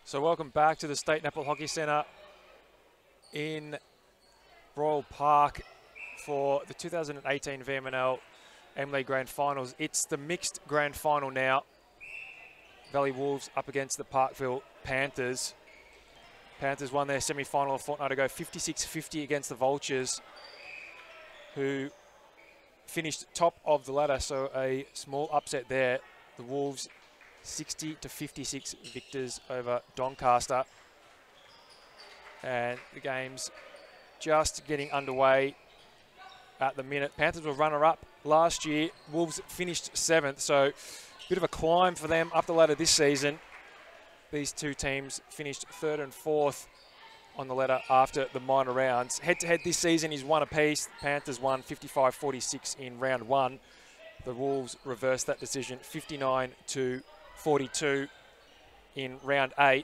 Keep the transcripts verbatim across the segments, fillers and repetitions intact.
So welcome back to the State Netball Hockey Centre in Royal Park for the two thousand eighteen V M M N A MLeague Grand Finals. It's the mixed Grand Final now. Valley Wolves up against the Parkville Panthers. Panthers won their semi-final a fortnight ago, fifty-six fifty against the Vultures, who finished top of the ladder, so a small upset there. The Wolves sixty to fifty-six victors over Doncaster. And the game's just getting underway at the minute. Panthers were runner-up last year. Wolves finished seventh, so a bit of a climb for them up the ladder this season. These two teams finished third and fourth on the ladder after the minor rounds. Head-to-head this season is one apiece. Panthers won fifty-five forty-six in round one. The Wolves reversed that decision fifty-nine to forty-two in round eight.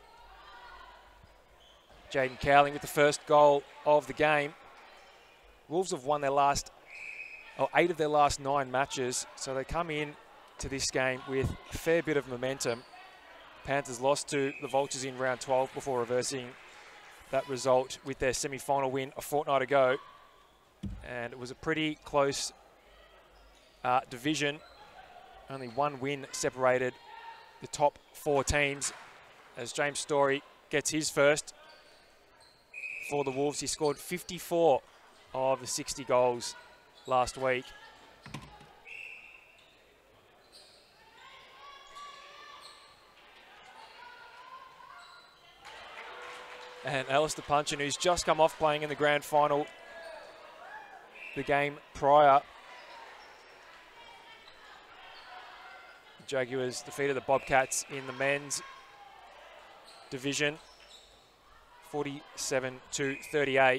Jaden Cowling with the first goal of the game. Wolves have won their last, oh, eight of their last nine matches, so they come in to this game with a fair bit of momentum. Panthers lost to the Vultures in round twelve before reversing that result with their semi-final win a fortnight ago. And it was a pretty close uh, division. Only one win separated the top four teams as James Story gets his first for the Wolves. He scored fifty-four of the sixty goals last week. And Alistair Punchin, who's just come off playing in the grand final the game prior. The Jaguars defeated the Bobcats in the men's division, forty-seven to thirty-eight.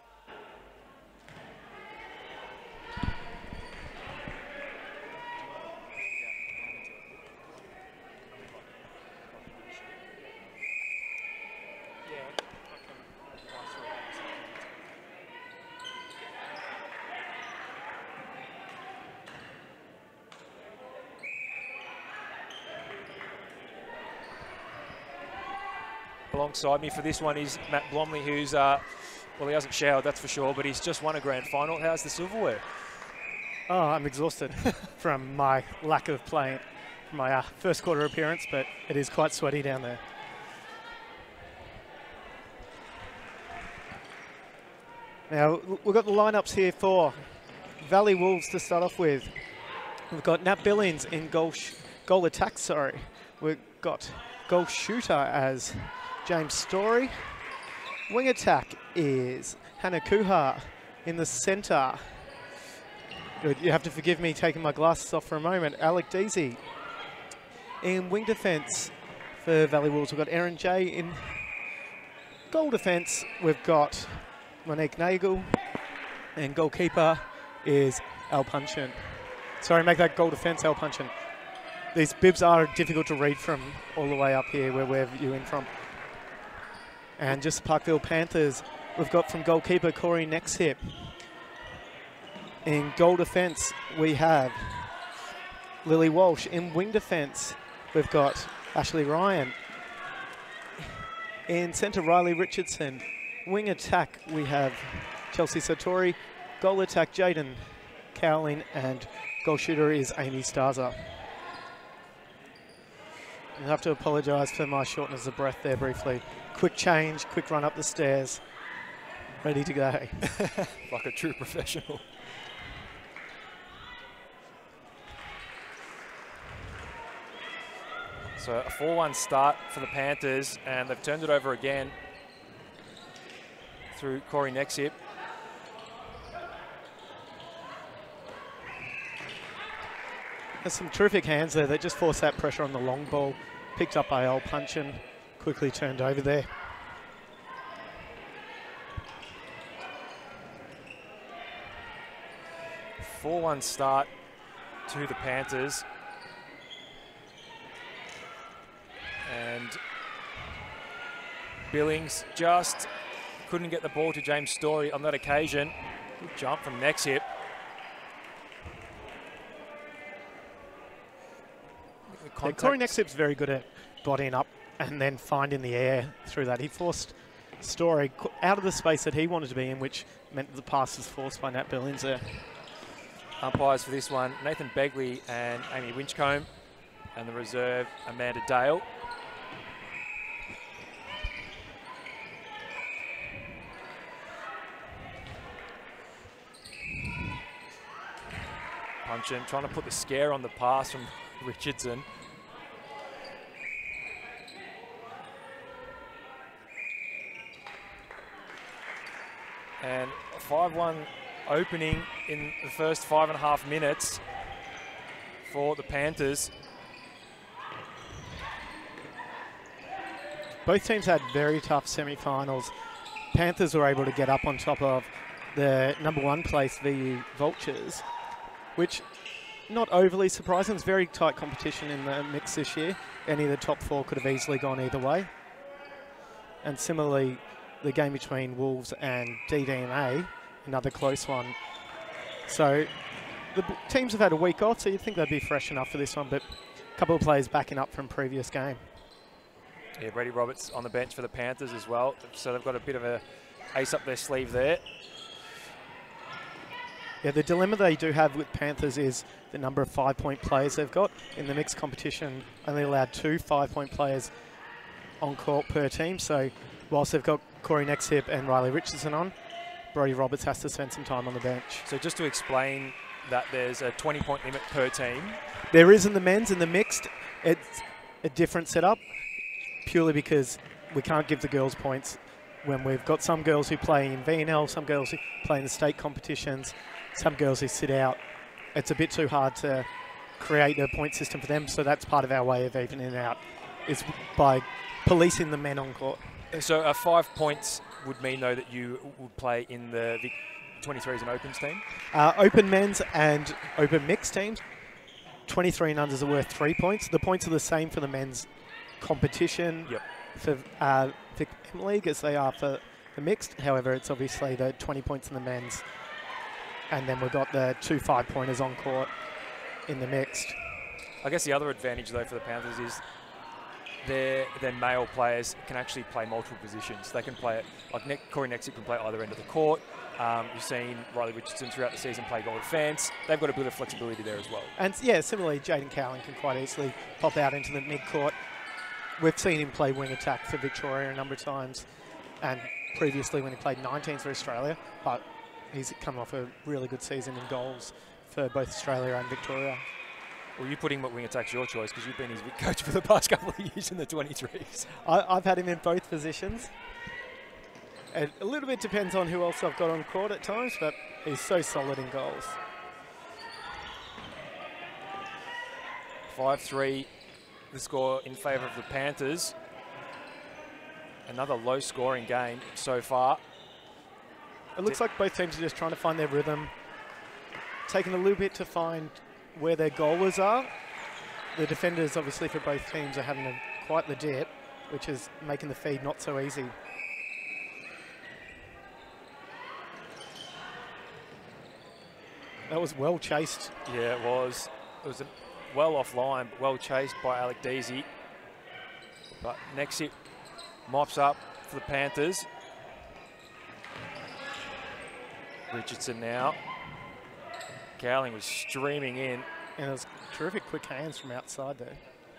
Alongside me for this one is Matt Blomley, who's, uh, well, he hasn't showered, that's for sure, but he's just won a grand final. How's the silverware? Oh, I'm exhausted from my lack of playing for my uh, first quarter appearance, but it is quite sweaty down there. Now, we've got the lineups here for Valley Wolves to start off with. We've got Nat Billings in goal, sh goal attack, sorry. We've got goal shooter as James Story. Wing attack is Hannah Kuhar in the centre. Good, you have to forgive me taking my glasses off for a moment. Alec Deasy. In wing defence for Valley Wolves, we've got Erin J. In goal defence, we've got Monique Nagel. And goalkeeper is Al Punchin. Sorry, make that goal defence Al Punchin. These bibs are difficult to read from all the way up here where we're viewing from. And just Parkville Panthers, we've got from goalkeeper Corey Nexhip. In goal defence, we have Lily Walsh. In wing defence, we've got Ashley Ryan. In centre, Riley Richardson. Wing attack, we have Chelsea Satori. Goal attack, Jaden Cowling. And goal shooter is Amy Starzer. I have to apologise for my shortness of breath there briefly. Quick change, quick run up the stairs. Ready to go. Like a true professional. So a four one start for the Panthers, and they've turned it over again through Corey Nexhip. There's some terrific hands there. They just forced that pressure on the long ball. Picked up by Al Punchin. Quickly turned over there. four one start to the Panthers. And Billings just couldn't get the ball to James Story on that occasion. Good jump from Nexhip. Yeah, Corey Nexhip's very good at bodying up and then find in the air through that. He forced Story out of the space that he wanted to be in, which meant that the pass was forced by Nat Billings there. Umpires for this one, Nathan Begley and Amy Winchcombe, and the reserve, Amanda Dale. Punchin trying to put the scare on the pass from Richardson. And a five one opening in the first five and a half minutes for the Panthers. Both teams had very tough semi-finals. Panthers were able to get up on top of the number one place V U Vultures, which not overly surprising. It's very tight competition in the mix this year. Any of the top four could have easily gone either way. And similarly, the game between Wolves and D D M A, another close one. So the teams have had a week off, so you'd think they'd be fresh enough for this one, but a couple of players backing up from previous game. Yeah, Brady Roberts on the bench for the Panthers as well, so they've got a bit of a ace up their sleeve there. Yeah, the dilemma they do have with Panthers is the number of five-point players they've got. In the mixed competition, only allowed two five-point players on court per team, so whilst they've got Corey Nexhip and Riley Richardson on, Brody Roberts has to spend some time on the bench. So just to explain that there's a twenty-point limit per team. There is in the men's. In the mixed, it's a different setup, purely because we can't give the girls points when we've got some girls who play in V N L, some girls who play in the state competitions, some girls who sit out. It's a bit too hard to create a point system for them, so that's part of our way of evening it out, is by policing the men on court. So uh, five points would mean, though, that you would play in the Vic twenty-threes and Opens team? Uh, open men's and open mixed teams. twenty-three and unders are worth three points. The points are the same for the men's competition yep. for uh, Vic MLeague as they are for the mixed. However, it's obviously the twenty points in the men's. And then we've got the two five-pointers on court in the mixed. I guess the other advantage, though, for the Panthers is their, their male players can actually play multiple positions. They can play it, like Nick, Corey Nexi can play either end of the court. Um, you've seen Riley Richardson throughout the season play goal defence. They've got a bit of flexibility there as well. And yeah, similarly, Jaden Cowan can quite easily pop out into the mid-court. We've seen him play wing attack for Victoria a number of times, and previously when he played nineteens for Australia, but he's come off a really good season in goals for both Australia and Victoria. Well, you putting him at wing attack's your choice because you've been his coach for the past couple of years in the twenty-threes. I, I've had him in both positions. And a little bit depends on who else I've got on court at times, but he's so solid in goals. five three, the score in favour of the Panthers. Another low-scoring game so far. It looks like both teams are just trying to find their rhythm, taking a little bit to find where their goalers are. The defenders, obviously, for both teams are having a, quite the dip, which is making the feed not so easy. That was well chased. Yeah, it was. It was a well offline, but well chased by Alec Deasy. But next hit mops up for the Panthers. Richardson now. Cowling was streaming in. And it was terrific quick hands from outside there.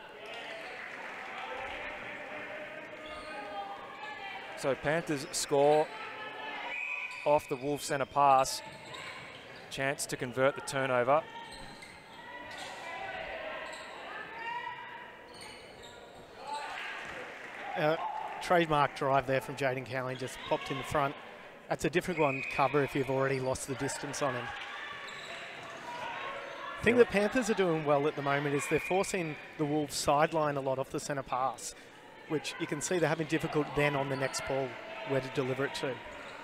So Panthers score off the Wolves centre pass. Chance to convert the turnover. Uh, trademark drive there from Jaden Cowling, just popped in the front. That's a different one to cover if you've already lost the distance on him. The thing that Panthers are doing well at the moment is they're forcing the Wolves sideline a lot off the centre pass, which you can see they're having difficulty then on the next ball where to deliver it to.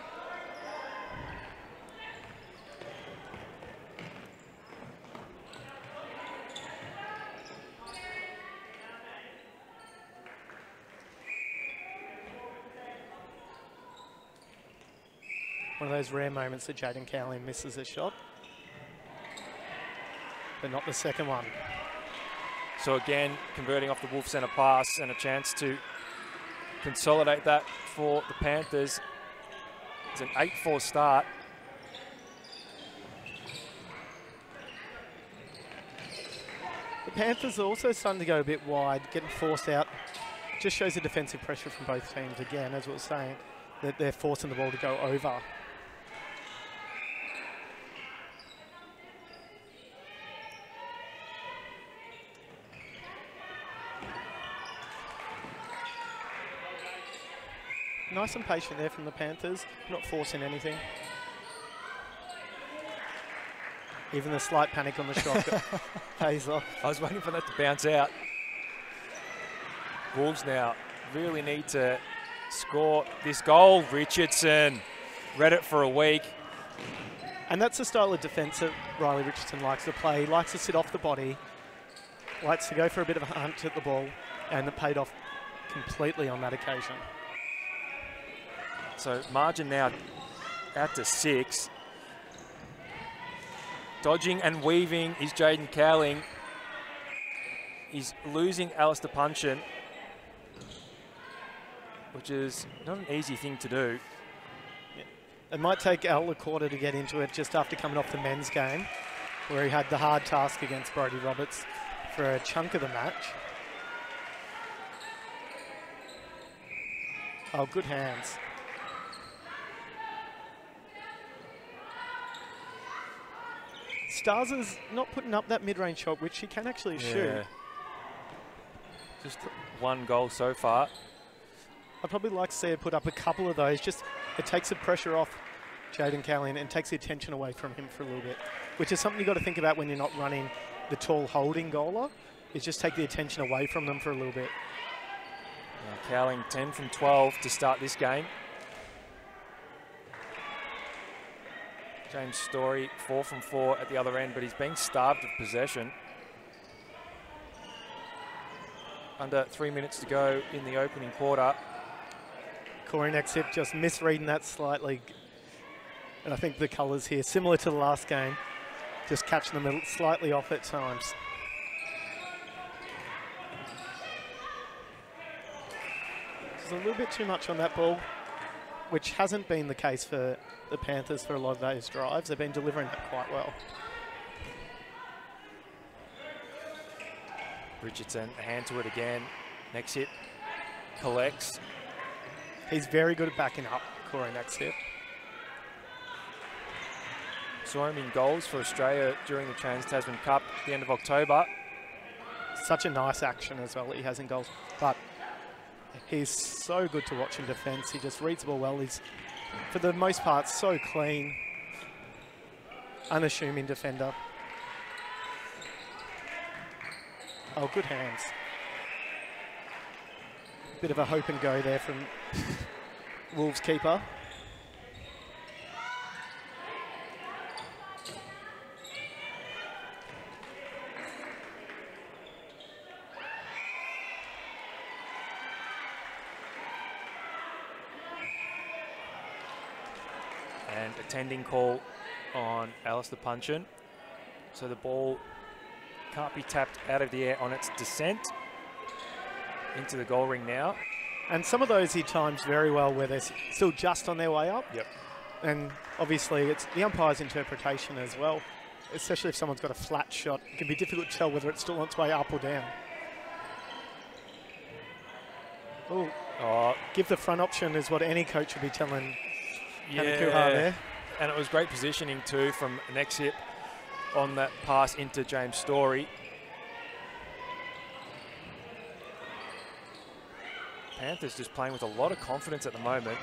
One of those rare moments that Jaden Cowling misses a shot, but not the second one. So again, converting off the Wolf centre pass and a chance to consolidate that for the Panthers. It's an eight four start. The Panthers are also starting to go a bit wide, getting forced out. Just shows the defensive pressure from both teams again, as we were saying, that they're forcing the ball to go over. Nice and patient there from the Panthers, not forcing anything. Even the slight panic on the shot pays off. I was waiting for that to bounce out. Wolves now really need to score this goal. Richardson read it for a week. And that's the style of defence that Riley Richardson likes to play. He likes to sit off the body, likes to go for a bit of a hunt at the ball, and it paid off completely on that occasion. So margin now out to six. Dodging and weaving is Jaden Cowling. He's losing Alistair Punchin, which is not an easy thing to do. Yeah. It might take Al LaCorda to get into it just after coming off the men's game, where he had the hard task against Brodie Roberts for a chunk of the match. Oh, good hands. Stars is not putting up that mid-range shot, which he can actually Yeah. shoot. Just one goal so far. I'd probably like to see her put up a couple of those. Just it takes the pressure off Jaden Cowling and takes the attention away from him for a little bit, which is something you've got to think about when you're not running the tall holding goaler, is just take the attention away from them for a little bit. Now Cowling ten from twelve to start this game. James Story four from four at the other end, but he's being starved of possession. Under three minutes to go in the opening quarter. Corey Nexip just misreading that slightly. And I think the colours here, similar to the last game, just catching them slightly off at times. There's a little bit too much on that ball, which hasn't been the case for the Panthers for a lot of those drives. They've been delivering that quite well. Richardson, a hand to it again. Next hit, collects. He's very good at backing up, Corey Nexip. Saw him in goals for Australia during the Trans-Tasman Cup at the end of October. Such a nice action as well that he has in goals. But he's so good to watch in defence. He just reads the ball well. He's, for the most part, so clean. Unassuming defender. Oh, good hands. Bit of a hope and go there from Wolves keeper. And attending call on Alistair Punchin. So the ball can't be tapped out of the air on its descent into the goal ring now. And some of those he times very well where they're still just on their way up. Yep. And obviously it's the umpire's interpretation as well, especially if someone's got a flat shot. It can be difficult to tell whether it's still on its way up or down. Ooh. Oh, Give the front option is what any coach would be telling yeah. Hanakuha there. And it was great positioning too from Nexip on that pass into James Story. Panthers just playing with a lot of confidence at the moment.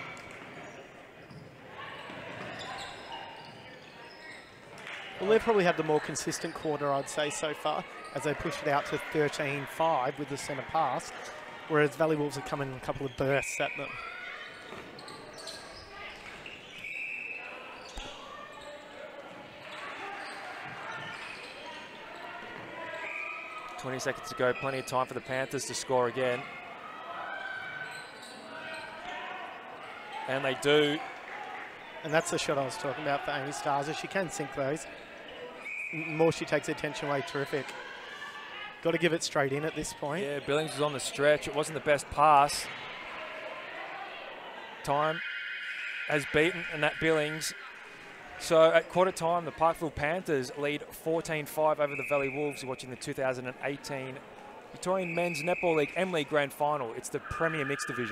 Well, they've probably had the more consistent quarter, I'd say, so far, as they pushed it out to thirteen five with the centre pass, whereas Valley Wolves are coming in a couple of bursts at them. twenty seconds to go, plenty of time for the Panthers to score again. And they do. And that's the shot I was talking about for Amy Starzer. She can sink those. The more she takes the attention away, terrific. Got to give it straight in at this point. Yeah, Billings was on the stretch. It wasn't the best pass. Time has beaten and that Billings. So at quarter time, the Parkville Panthers lead fourteen five over the Valley Wolves. You're watching the two thousand eighteen Victorian Men's Netball League MLeague Grand Final. It's the Premier Mixed Division.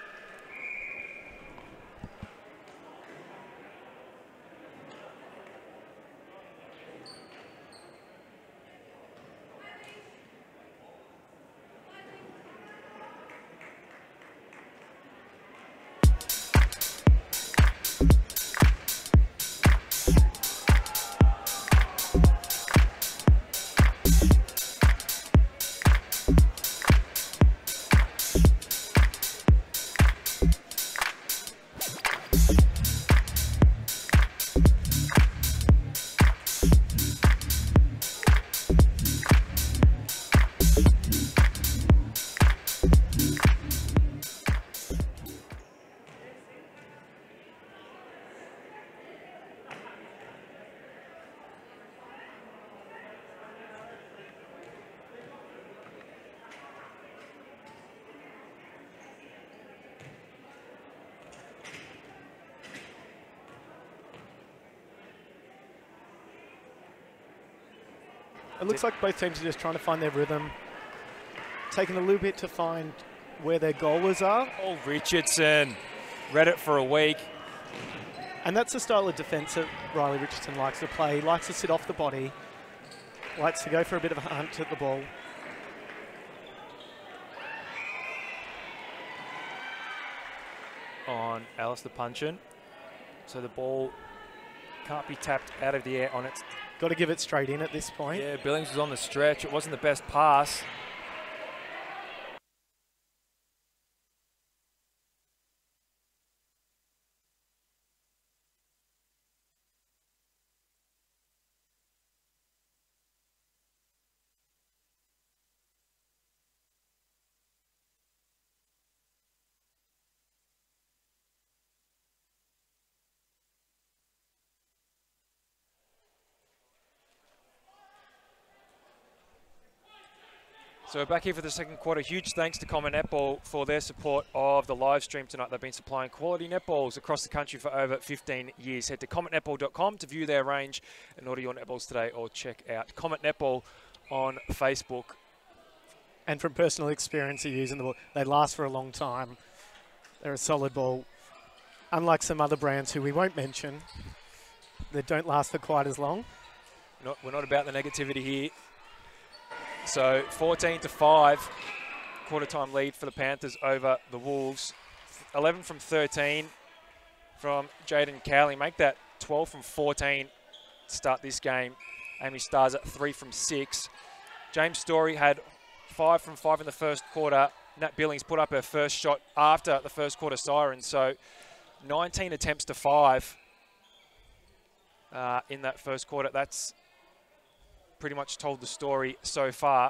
It looks like both teams are just trying to find their rhythm, taking a little bit to find where their goalers are. Oh, Richardson, read it for a week. And that's the style of defence that Riley Richardson likes to play. He likes to sit off the body, likes to go for a bit of a hunt at the ball. On Alistair Punchin. So the ball can't be tapped out of the air on its. Got to give it straight in at this point. Yeah, Billings was on the stretch. It wasn't the best pass. So we're back here for the second quarter. Huge thanks to Common Netball for their support of the live stream tonight. They've been supplying quality netballs across the country for over fifteen years. Head to comet netball dot com to view their range and order your netballs today, or check out Comet Netball on Facebook. And from personal experience of using the ball, they last for a long time. They're a solid ball. Unlike some other brands who we won't mention, they don't last for quite as long. Not, we're not about the negativity here. So fourteen to five, quarter time lead for the Panthers over the Wolves. eleven from thirteen from Jaden Cowley. Make that twelve from fourteen to start this game. Amy Stars at three from six. James Story had five from five in the first quarter. Nat Billings put up her first shot after the first quarter siren. So nineteen attempts to five uh, in that first quarter. That's pretty much told the story so far.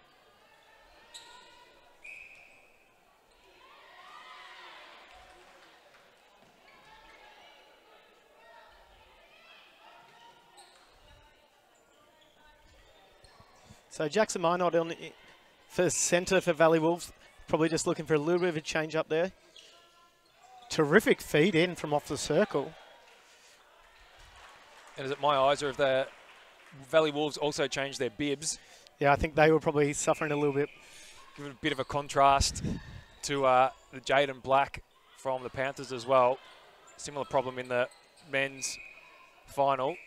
So Jackson Minot on the for centre for Valley Wolves, probably just looking for a little bit of a change up there. Terrific feed in from off the circle. And is it my eyes, or have the Valley Wolves also changed their bibs? Yeah, I think they were probably suffering a little bit. Give it a bit of a contrast to uh, the Jade and Black from the Panthers as well. Similar problem in the men's final.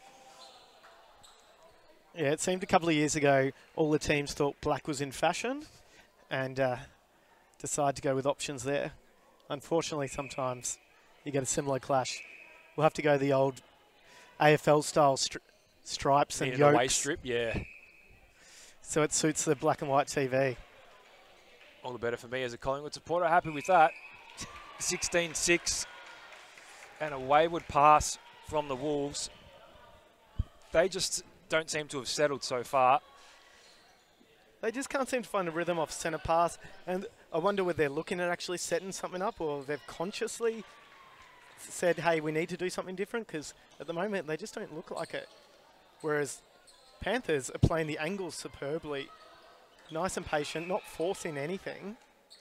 Yeah, it seemed a couple of years ago all the teams thought black was in fashion and uh, decided to go with options there. Unfortunately, sometimes you get a similar clash. We'll have to go the old A F L style stri stripes and Need yokes. Away strip, yeah. So it suits the black and white T V. All the better for me as a Collingwood supporter. Happy with that. sixteen six and a wayward pass from the Wolves. They just don't seem to have settled so far. They just can't seem to find a rhythm off centre pass, and I wonder whether they're looking at actually setting something up, or they've consciously said, hey, we need to do something different, because at the moment they just don't look like it. Whereas Panthers are playing the angles superbly Nice and patient, not forcing anything.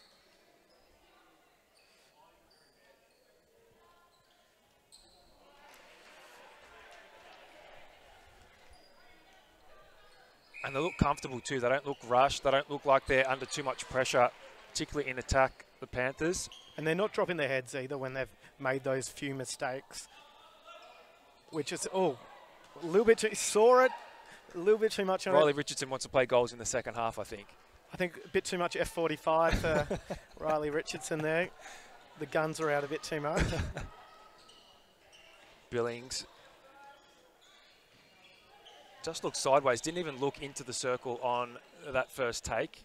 And they look comfortable too. They don't look rushed. They don't look like they're under too much pressure, particularly in attack, the Panthers. And they're not dropping their heads either when they've made those few mistakes. Which is, oh, a little bit too, saw it, a little bit too much on Riley it. Richardson wants to play goals in the second half, I think. I think a bit too much F forty-five for Riley Richardson there. The guns are out a bit too much. Billings just looked sideways, didn't even look into the circle on that first take.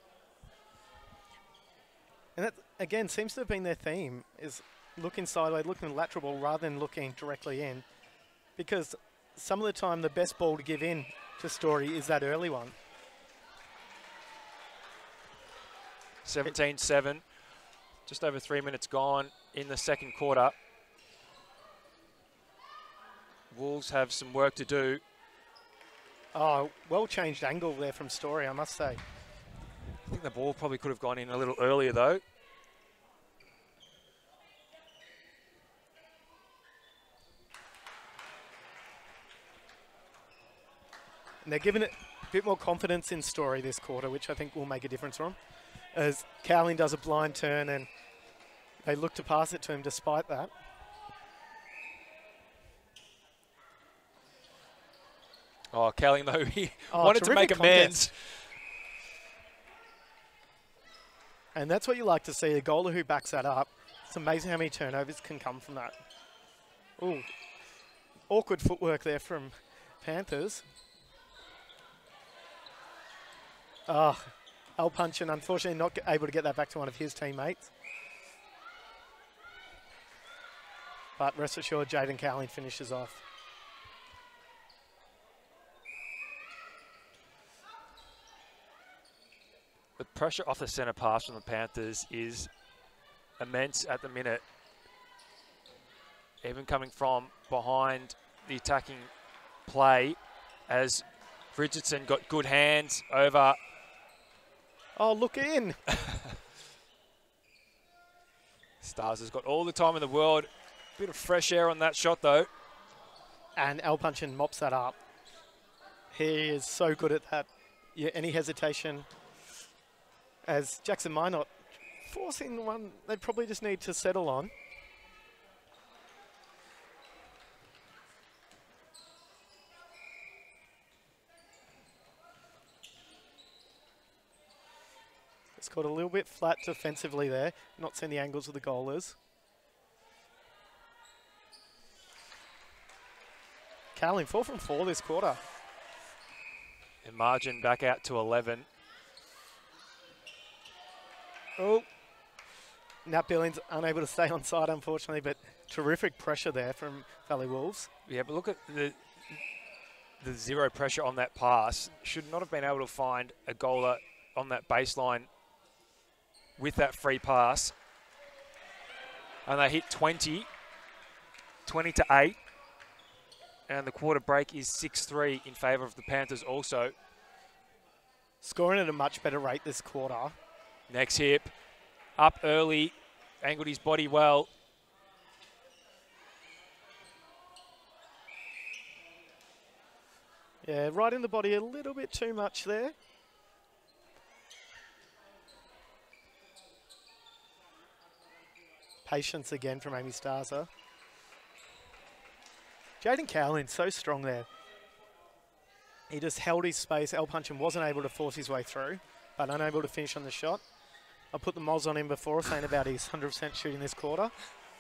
And that, again, seems to have been their theme, is looking sideways, looking lateral ball rather than looking directly in. Because some of the time, the best ball to give in to Story is that early one. seventeen seven, just over three minutes gone in the second quarter. Wolves have some work to do. Oh, well-changed angle there from Story, I must say. I think the ball probably could have gone in a little earlier, though. And they're giving it a bit more confidence in Story this quarter, which I think will make a difference for them. As Cowling does a blind turn and they look to pass it to him despite that. Oh, Cowling, though, he oh, wanted to make amends. Contest. And that's what you like to see, a goaler who backs that up. It's amazing how many turnovers can come from that. Ooh, awkward footwork there from Panthers. Oh, Al Punchin, unfortunately not able to get that back to one of his teammates. But rest assured, Jaden Cowling finishes off. The pressure off the centre pass from the Panthers is immense at the minute. Even coming from behind the attacking play, as Richardson got good hands over. Oh, look in. Stars has got all the time in the world. Bit of fresh air on that shot, though. And Al Punchin mops that up. He is so good at that. Yeah, any hesitation. As Jackson Minot forcing one they probably just need to settle on. It's got a little bit flat defensively there. Not seeing the angles of the goalers. Cowling, four from four this quarter. And margin back out to eleven. Oh, Nat Billings unable to stay on side, unfortunately, but terrific pressure there from Valley Wolves. Yeah, but look at the the zero pressure on that pass. Should not have been able to find a goaler on that baseline with that free pass. And they hit twenty, twenty to eight. And the quarter break is six three in favour of the Panthers also. Scoring at a much better rate this quarter. Next hip, up early, angled his body well. Yeah, right in the body a little bit too much there. Patience again from Amy Starzer. Jaden Cowling, so strong there. He just held his space. Al Punchin wasn't able to force his way through, but unable to finish on the shot. I put the moz on him before, saying about his one hundred percent shooting this quarter.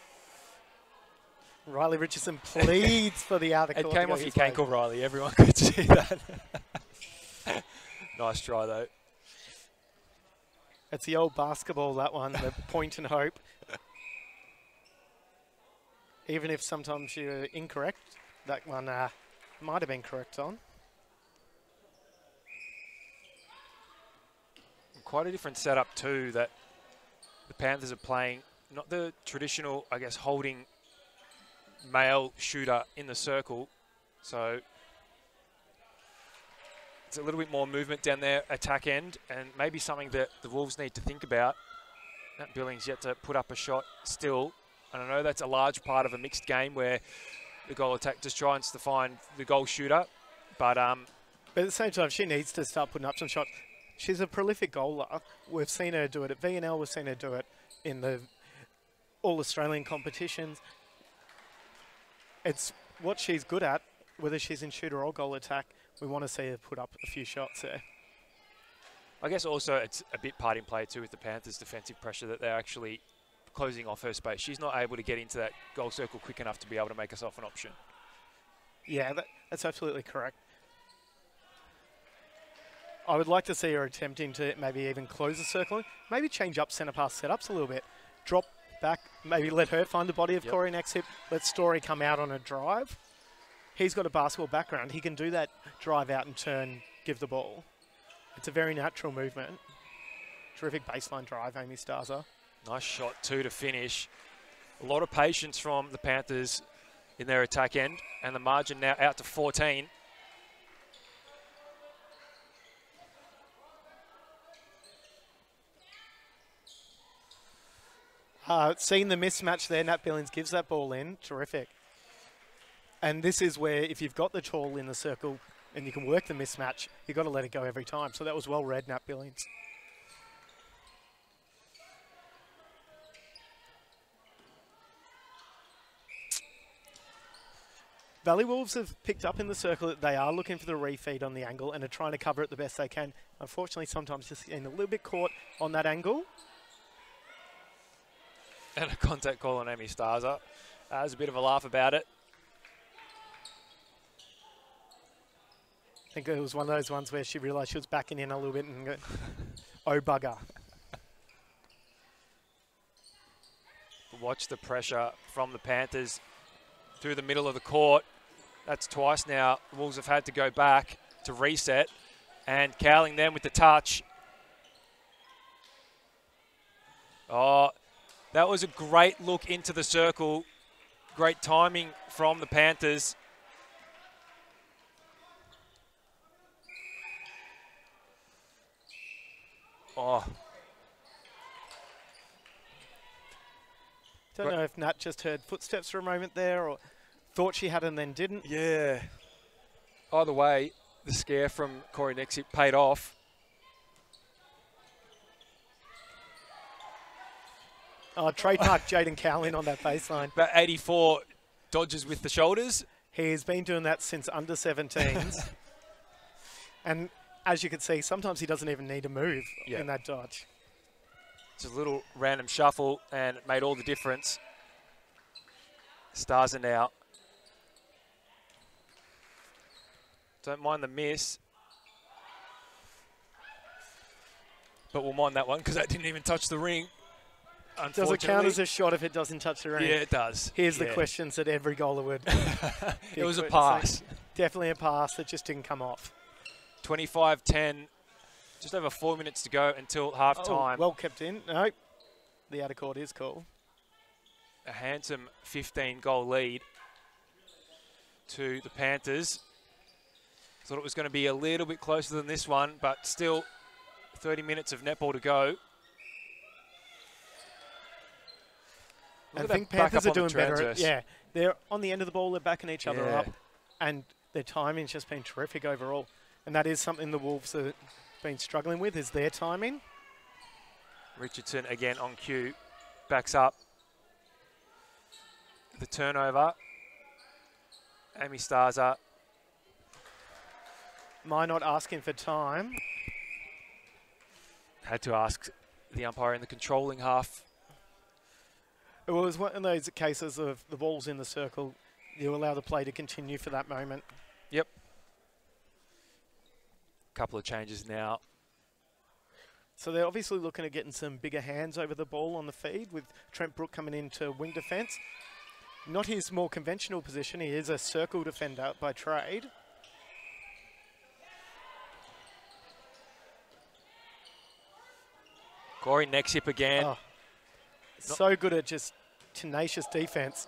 Riley Richardson pleads for the other quarter. It came off your cankle, Riley. Everyone could see that. Nice try, though. It's the old basketball, that one, the point and hope. Even if sometimes you're incorrect, that one uh, might have been correct on. Quite a different setup too that the Panthers are playing. Not the traditional, I guess, holding male shooter in the circle. So It's a little bit more movement down their attack end, and maybe something that the Wolves need to think about. Nat Billings yet to put up a shot still. And I know that's a large part of a mixed game where the goal attack just tries to find the goal shooter. But, um, but at the same time, she needs to start putting up some shots. She's a prolific goaler. We've seen her do it at V N L. We've seen her do it in the All-Australian competitions. It's what she's good at, whether she's in shooter or goal attack. We want to see her put up a few shots there. I guess also it's a bit part in play too with the Panthers' defensive pressure that they're actually closing off her space. She's not able to get into that goal circle quick enough to be able to make herself an option. Yeah, that, that's absolutely correct. I would like to see her attempting to maybe even close the circle, maybe change up centre pass setups a little bit, drop back, maybe let her find the body of yep. Corey next hip, let Story come out on a drive. He's got a basketball background. He can do that drive out and turn, give the ball. It's a very natural movement. Terrific baseline drive, Amy Starzer. Nice shot too to finish. A lot of patience from the Panthers in their attack end, and the margin now out to fourteen. Uh, seeing the mismatch there, Nat Billings gives that ball in. Terrific. And this is where if you've got the tall in the circle and you can work the mismatch, you've got to let it go every time. So that was well read, Nat Billings. Valley Wolves have picked up in the circle that they are looking for the refeed on the angle and are trying to cover it the best they can. Unfortunately, sometimes just getting a little bit caught on that angle. And a contact call on Amy Starzer. Uh, there's a bit of a laugh about it. I think it was one of those ones where she realised she was backing in a little bit and go, oh bugger. Watch the pressure from the Panthers through the middle of the court. That's twice now. The Wolves have had to go back to reset. And Cowling them with the touch. Oh, that was a great look into the circle. Great timing from the Panthers. Oh. Don't know if Nat just heard footsteps for a moment there or thought she had and then didn't. Yeah. Either way, the scare from Corey Nexip paid off. Oh, trademark Jaden Cowling on that baseline. About eighty-four dodges with the shoulders. He's been doing that since under seventeens. And as you can see, sometimes he doesn't even need to move yeah. in that dodge. It's a little random shuffle, and it made all the difference. Stars are now. Don't mind the miss. But we'll mind that one because that didn't even touch the ring. Does it count as a shot if it doesn't touch the ring? Yeah, it does. Here's yeah. the questions that every goaler would. It was a pass. Definitely a pass that just didn't come off. twenty-five ten. Just over four minutes to go until half time. Oh, well kept in. No, the outer court is cool. A handsome fifteen goal lead to the Panthers. Thought it was going to be a little bit closer than this one, but still thirty minutes of netball to go. I think Panthers are doing better. Yeah, they're on the end of the ball. They're backing each other yeah. up, and their timing's just been terrific overall. And that is something the Wolves have been struggling with, is their timing. Richardson again on cue, backs up. The turnover. Amy Starzer. My not asking for time. Had to ask the umpire in the controlling half. It was one of those cases of the ball's in the circle. You allow the play to continue for that moment. Yep. Couple of changes now. So they're obviously looking at getting some bigger hands over the ball on the feed with Trent Brook coming into wing defence. Not his more conventional position. He is a circle defender by trade. Corey Nexip again. Oh, so good at just tenacious defence.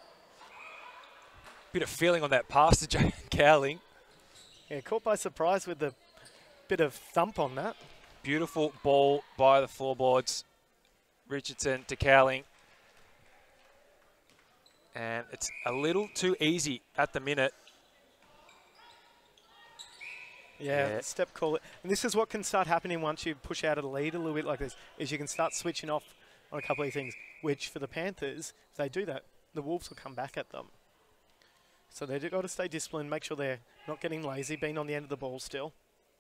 Bit of feeling on that pass to Jane Cowling. Yeah, caught by surprise with the bit of thump on that. Beautiful ball by the floorboards. Richardson to Cowling. And it's a little too easy at the minute. Yeah, Yeah. step call it. And this is what can start happening once you push out of the lead a little bit like this, is you can start switching off on a couple of things, which for the Panthers, if they do that, the Wolves will come back at them. So they've got to stay disciplined, make sure they're not getting lazy, being on the end of the ball still.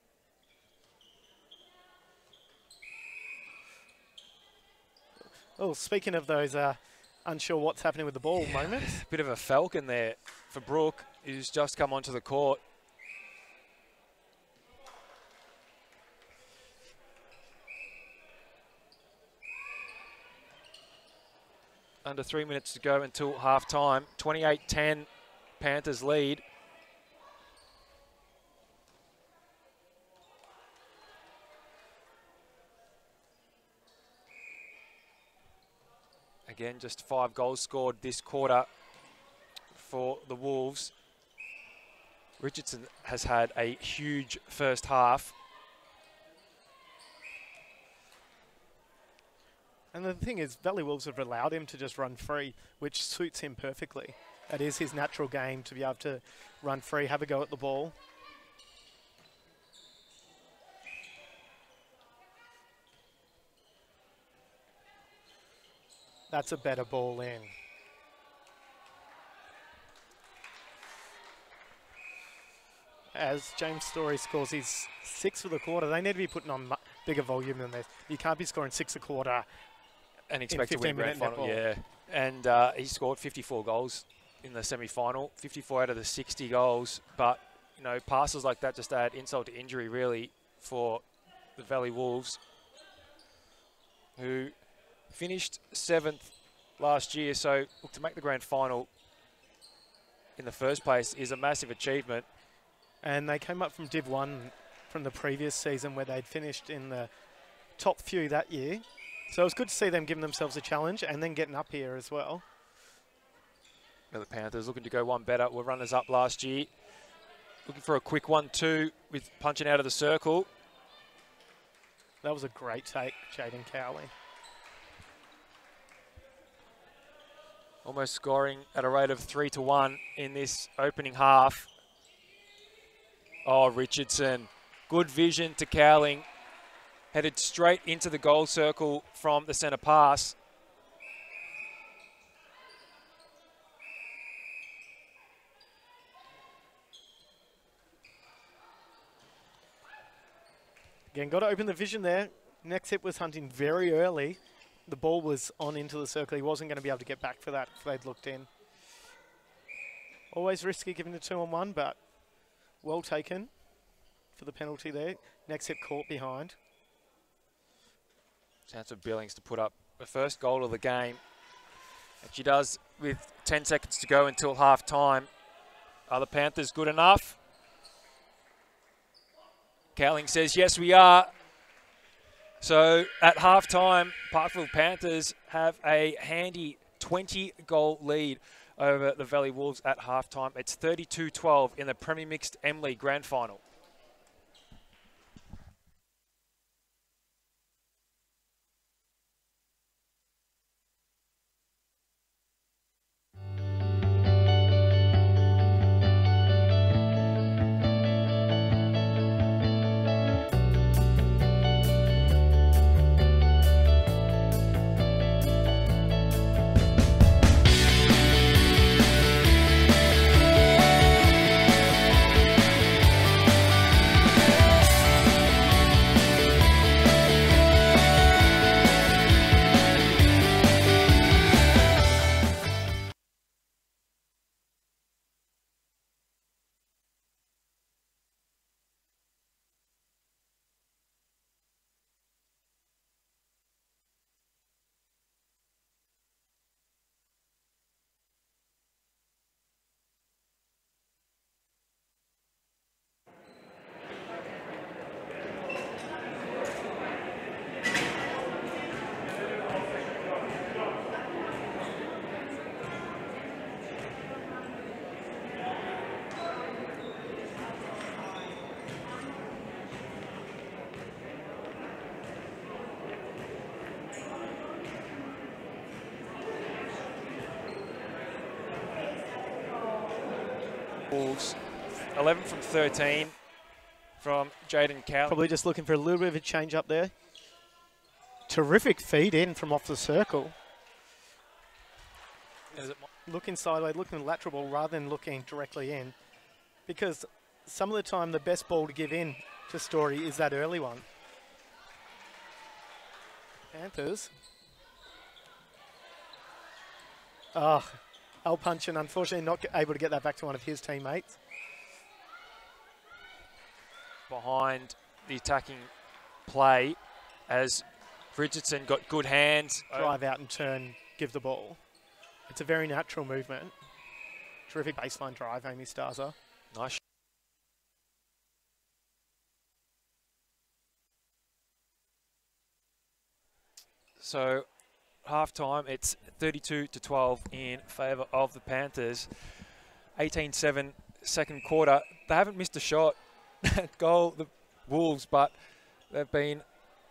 Oh, speaking of those uh, unsure what's happening with the ball moments. Bit of a falcon there for Brooke, who's just come onto the court. Under three minutes to go until half time. twenty-eight ten, Panthers lead. Again, just five goals scored this quarter for the Wolves. Richardson has had a huge first half. And the thing is, Valley Wolves have allowed him to just run free, which suits him perfectly. That is his natural game, to be able to run free, have a go at the ball. That's a better ball in. As James Story scores his six for the quarter, they need to be putting on bigger volume than this. You can't be scoring six a quarter And expect to win grand final, netball. yeah. And uh, he scored fifty-four goals in the semi-final, fifty-four out of the sixty goals. But, you know, passes like that just add insult to injury, really, for the Valley Wolves, who finished seventh last year. So, look, to make the grand final in the first place is a massive achievement. And they came up from Div one from the previous season where they'd finished in the top few that year. So it was good to see them giving themselves a challenge and then getting up here as well. The Panthers looking to go one better. Were runners up last year. Looking for a quick one too with punching out of the circle. That was a great take, Jaden Cowley. Almost scoring at a rate of three to one in this opening half. Oh, Richardson. Good vision to Cowling. Headed straight into the goal circle from the centre pass. Again, got to open the vision there. Next hit was hunting very early. The ball was on into the circle. He wasn't going to be able to get back for that if they'd looked in. Always risky giving the two on one, but well taken for the penalty there. Next hit caught behind. Chance of Billings to put up the first goal of the game. And she does with ten seconds to go until half time. Are the Panthers good enough? Cowling says, yes, we are. So at half time, Parkville Panthers have a handy twenty goal lead over the Valley Wolves at half time. It's thirty-two twelve in the Premier Mixed MLeague Grand Final. Wolves, eleven from thirteen from Jaden Cowley. Probably just looking for a little bit of a change up there. Terrific feed in from off the circle. Looking sideways, looking lateral ball rather than looking directly in. Because some of the time the best ball to give in to Story is that early one. Panthers. Oh, Al Punchin unfortunately not able to get that back to one of his teammates. Behind the attacking play as Richardson got good hands. Drive out and turn, give the ball. It's a very natural movement. Terrific baseline drive, Amy Starza. Nice. So, half time, it's thirty-two to twelve in favour of the Panthers. eighteen seven second quarter. They haven't missed a shot at goal, the Wolves, but they've been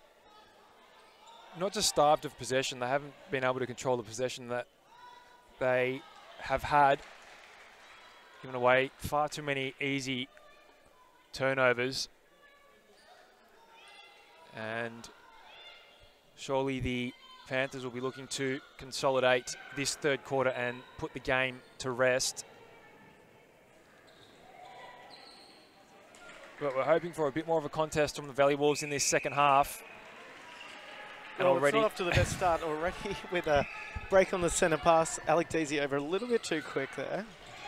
not just starved of possession, they haven't been able to control the possession that they have had. Given away far too many easy turnovers. And surely the Panthers will be looking to consolidate this third quarter and put the game to rest. But we're hoping for a bit more of a contest from the Valley Wolves in this second half. And well, already it's not off to the best start already with a break on the centre pass. Alec Deasy over a little bit too quick there.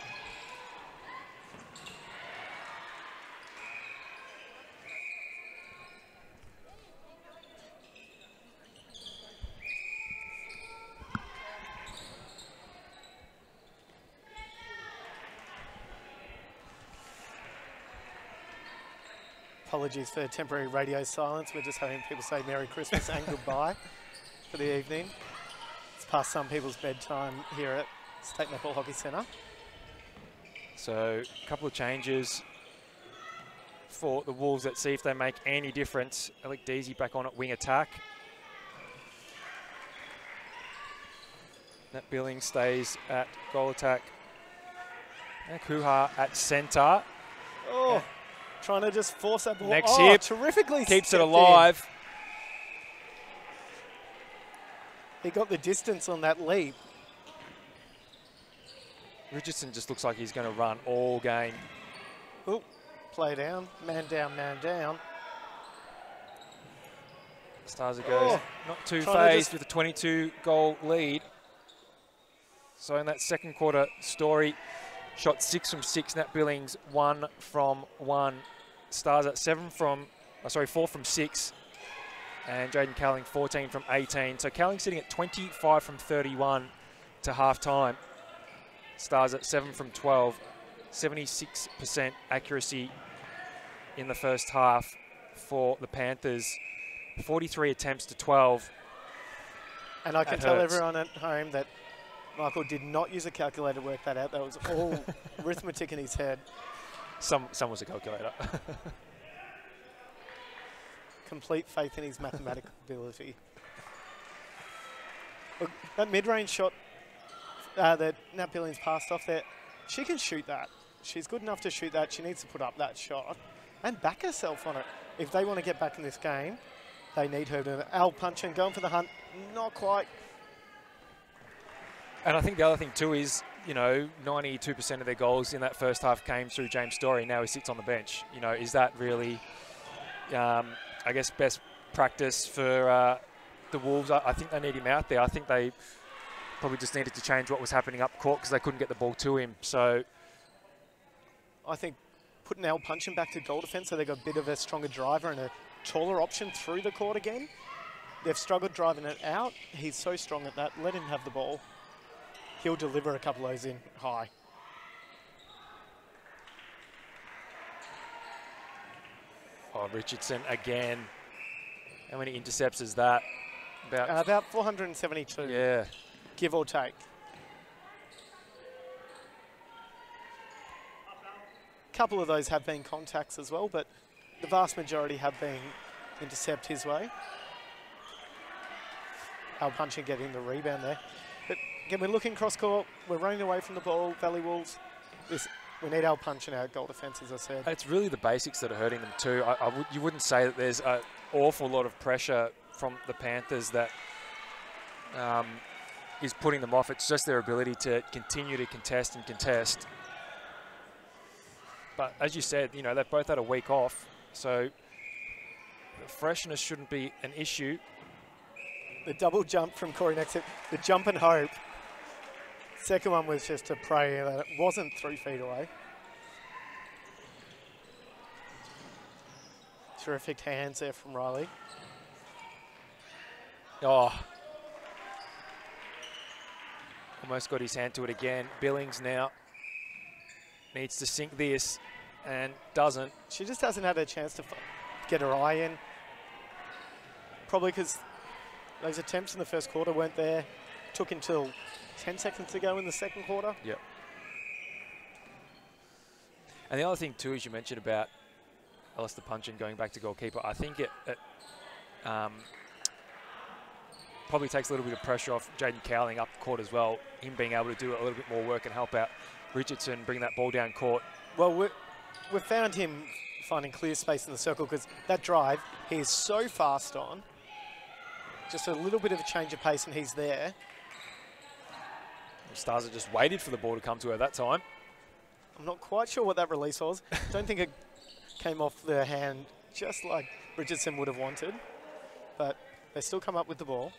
Apologies for temporary radio silence. We're just having people say Merry Christmas and goodbye for the evening. It's past some people's bedtime here at State Netball Hockey Centre. So a couple of changes for the Wolves. Let's see if they make any difference. Alec Deasy back on at wing attack. Nat Billings stays at goal attack. And Kuha at centre. Oh. Yeah. Trying to just force that ball. Next oh, hip. Terrifically keeps it alive. In. He got the distance on that leap. Richardson just looks like he's going to run all game. Oh, play down. Man down, man down. Starza goes oh, not too phased with a twenty-two goal lead. So in that second quarter, Story shot six from six. Nat Billings one from one. Stars at seven from, oh, sorry, four from six. And Jaden Cowling fourteen from eighteen. So Cowling sitting at twenty-five from thirty-one to half time. Stars at seven from twelve. seventy-six percent accuracy in the first half for the Panthers. forty-three attempts to twelve. And I can tell everyone at home that Michael did not use a calculator to work that out. That was all arithmetic in his head. Some, some was a calculator. Complete faith in his mathematical ability. Look, that mid-range shot uh, that Nat Billings passed off there, she can shoot that. She's good enough to shoot that. She needs to put up that shot and back herself on it. If they want to get back in this game, they need her to. Al Punchin going for the hunt, not quite. And I think the other thing too is, you know, ninety-two percent of their goals in that first half came through James Story. Now he sits on the bench. You know, is that really, um, I guess, best practice for uh, the Wolves? I, I think they need him out there. I think they probably just needed to change what was happening up court because they couldn't get the ball to him. So I think putting Al Punchin back to goal defence so they've got a bit of a stronger driver and a taller option through the court again. They've struggled driving it out. He's so strong at that. Let him have the ball. He'll deliver a couple of those in high. Oh, Richardson again. How many intercepts is that? About, uh, about four hundred seventy-two. Yeah. Give or take. A couple of those have been contacts as well, but the vast majority have been intercept his way. Al Punchin getting the rebound there. But again, we're looking cross court. We're running away from the ball. Valley Wolves. This We need our punch and our goal defence, as I said. It's really the basics that are hurting them too. I, I would, you wouldn't say that there's an awful lot of pressure from the Panthers that um, is putting them off. It's just their ability to continue to contest and contest. But as you said, you know, they've both had a week off, so freshness shouldn't be an issue. The double jump from Corey next to the jump and hope. Second one was just to pray that it wasn't three feet away. Terrific hands there from Riley. Oh. Almost got his hand to it again. Billings now needs to sink this and doesn't. She just hasn't had a chance to get her eye in. Probably because those attempts in the first quarter weren't there. Took until ten seconds to go in the second quarter. Yep. And the other thing too, as you mentioned about Alistair Punchin going back to goalkeeper, I think it, it um, probably takes a little bit of pressure off Jaden Cowling up court as well. Him being able to do a little bit more work and help out Richardson, bring that ball down court. Well, we we've found him finding clear space in the circle because that drive, he is so fast on. Just a little bit of a change of pace and he's there. Stars have just waited for the ball to come to her that time. I'm not quite sure what that release was. Don't think it came off the hand just like Richardson would have wanted. But they still come up with the ball.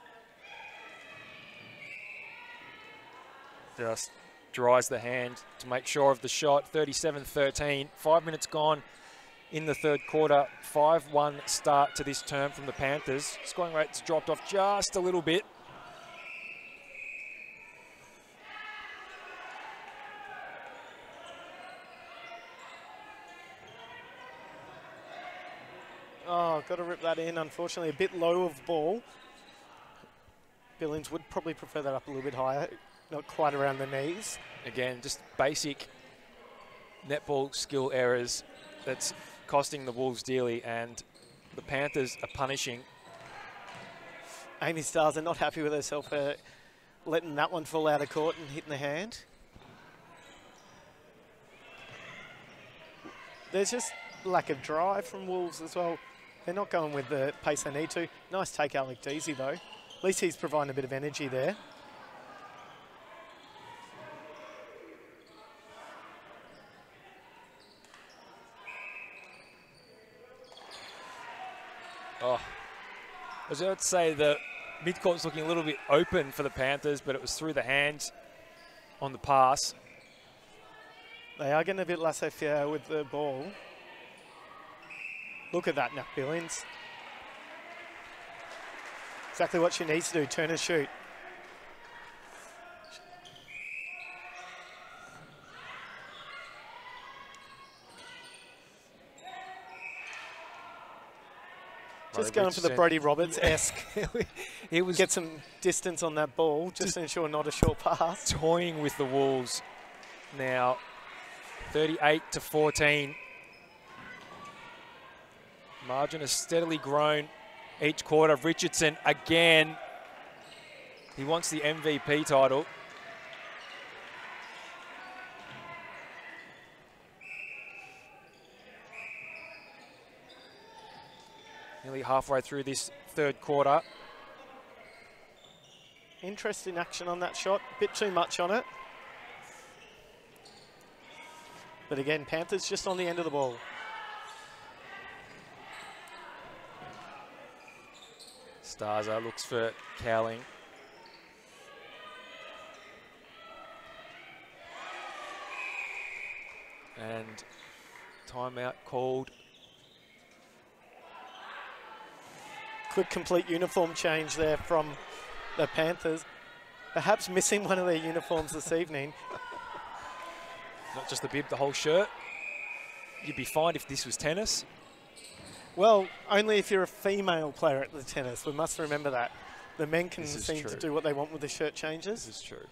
Just dries the hand to make sure of the shot. thirty-seven thirteen. Five minutes gone in the third quarter. five one start to this term from the Panthers. Scoring rate's dropped off just a little bit. Oh, got to rip that in. Unfortunately, a bit low of ball. Billings would probably prefer that up a little bit higher, not quite around the knees. Again, just basic netball skill errors that's costing the Wolves dearly, and the Panthers are punishing. Amy Stars are not happy with herself for letting that one fall out of court and hitting the hand. There's just lack of drive from Wolves as well. They're not going with the pace they need to. Nice take, Alec Deasy, though. At least he's providing a bit of energy there. Oh, I was about to say the midcourt's looking a little bit open for the Panthers, but it was through the hands on the pass. They are getting a bit laissez-faire with the ball. Look at that now, Billings. Exactly what she needs to do, turn and shoot. Just going for the Brodie Roberts-esque. It was get some distance on that ball, just, just to ensure not a short pass. Toying with the Wolves now, thirty-eight to fourteen. Margin has steadily grown each quarter. Richardson again. He wants the M V P title. Nearly halfway through this third quarter. Interesting action on that shot. Bit too much on it. But again, Panthers just on the end of the ball. Starza looks for Cowling. And timeout called. Quick, complete uniform change there from the Panthers. Perhaps missing one of their uniforms this evening. Not just the bib, the whole shirt. You'd be fine if this was tennis. Well, only if you're a female player at the tennis. We must remember that. The men can seem true. to do what they want with the shirt changes. This is true.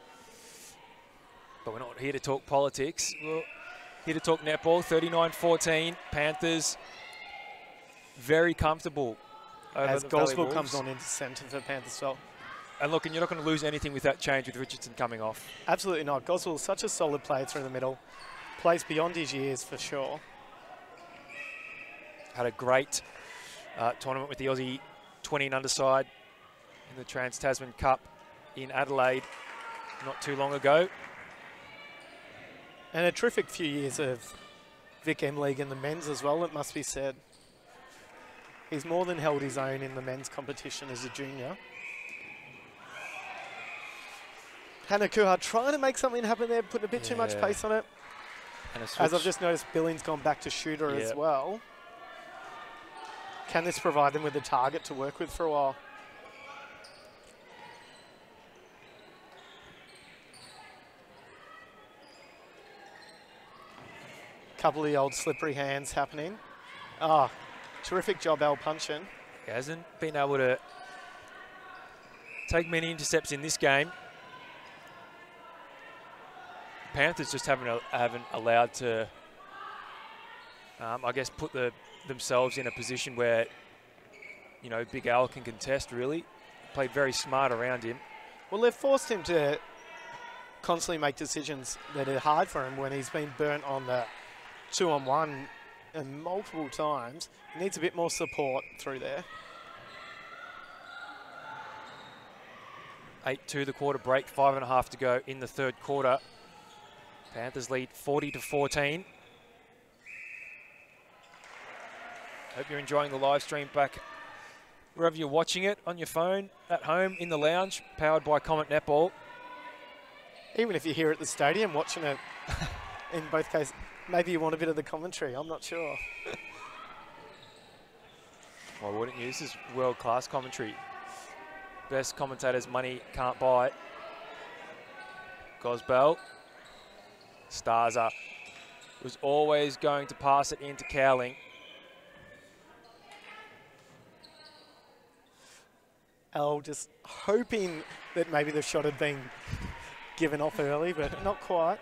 But we're not here to talk politics. We're here to talk netball. thirty-nine fourteen. Panthers very comfortable over As the Valley Goldsville Wolves. comes on into centre for Panthers. So And look, and you're not going to lose anything with that change with Richardson coming off. Absolutely not. Goswell's such a solid player through the middle. Plays beyond his years for sure. Had a great uh, tournament with the Aussie twenty and under side in the Trans-Tasman Cup in Adelaide not too long ago. And a terrific few years of Vic MLeague in the men's as well, it must be said. He's more than held his own in the men's competition as a junior. Hannah Kuhar trying to make something happen there, putting a bit yeah. too much pace on it. And as I've just noticed, Billings gone back to shooter yeah. as well. Can this provide them with a target to work with for a while? Couple of the old slippery hands happening. Ah, terrific job, Al Punchin. He hasn't been able to take many intercepts in this game. Panthers just haven't haven't allowed to, um, I guess, put the themselves in a position where, you know, Big Al can contest. Really, played very smart around him. Well, they've forced him to constantly make decisions that are hard for him when he's been burnt on the two-on-one and multiple times. He needs a bit more support through there. eight two the quarter break, five and a half to go in the third quarter. Panthers lead forty to fourteen. Hope you're enjoying the live stream back wherever you're watching it, on your phone, at home, in the lounge, powered by Comet Netball. Even if you're here at the stadium watching it, in both cases, maybe you want a bit of the commentary, I'm not sure. Why wouldn't you? This is world-class commentary. Best commentators money can't buy. Gosbell. Starza was always going to pass it into Cowling. Al just hoping that maybe the shot had been given off early, but not quite.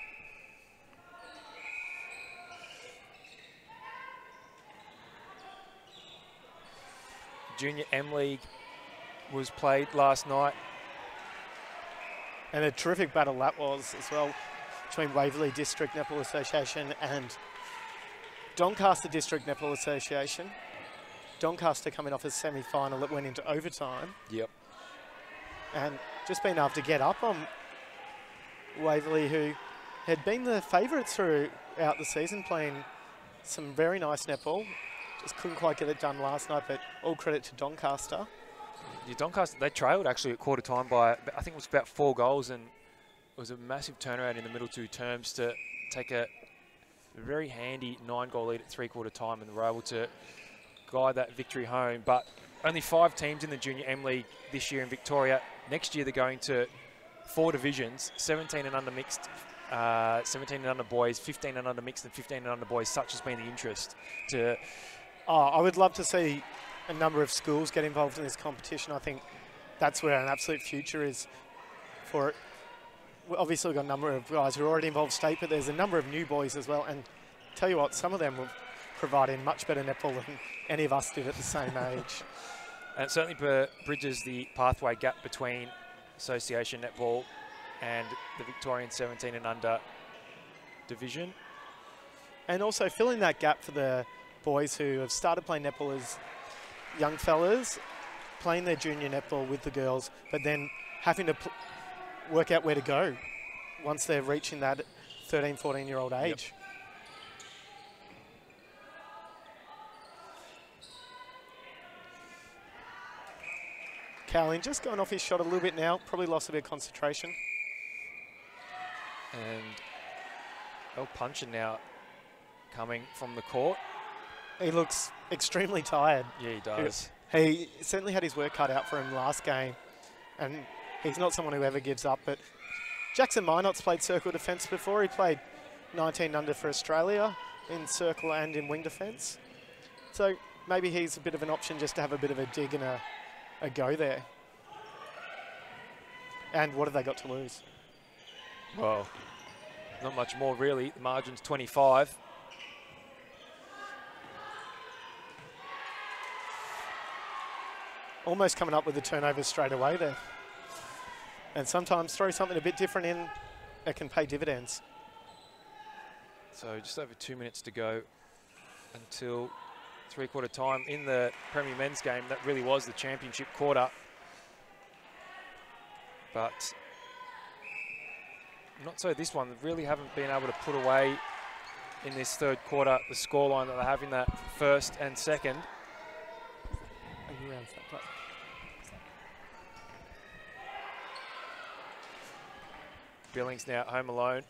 Junior M-League was played last night. And a terrific battle that was as well, between Waverley District Netball Association and Doncaster District Netball Association. Doncaster coming off a semi-final that went into overtime. Yep. And just being able to get up on Waverley, who had been the favourites throughout the season, playing some very nice netball. Just couldn't quite get it done last night, but all credit to Doncaster. Yeah, Doncaster, they trailed actually at quarter time by, I think it was about four goals, and it was a massive turnaround in the middle two terms to take a very handy nine-goal lead at three-quarter time, and they were able to guide that victory home. But only five teams in the Junior M-League this year in Victoria. Next year they're going to four divisions, seventeen and under mixed, uh, seventeen and under boys, fifteen and under mixed, and fifteen and under boys. Such has been the interest to... Oh, I would love to see a number of schools get involved in this competition. I think that's where an absolute future is for it. We obviously, we've got a number of guys who are already involved state, but there's a number of new boys as well. And tell you what, some of them will provide in much better netball than any of us did at the same age. And it certainly bridges the pathway gap between Association Netball and the Victorian seventeen and under division. And also filling that gap for the boys who have started playing netball as young fellas, playing their junior netball with the girls, but then having to pl work out where to go once they're reaching that thirteen, fourteen year old age. Yep. Cowling just going off his shot a little bit now, probably lost a bit of concentration. And El Punchin now coming from the court. He looks extremely tired. Yeah, he does. He, he certainly had his work cut out for him last game, and he's not someone who ever gives up. But Jackson Minot's played circle defence before. He played nineteen under for Australia in circle and in wing defence. So maybe he's a bit of an option just to have a bit of a dig and a, a go there. And what have they got to lose? Well, not much more really. The margin's twenty-five. Almost coming up with the turnover straight away there. And sometimes throw something a bit different in, it can pay dividends. So just over two minutes to go until three-quarter time in the Premier Men's game. That really was the championship quarter. But not so this one. They really haven't been able to put away in this third quarter the scoreline that they have in that first and second. Billings now at home alone.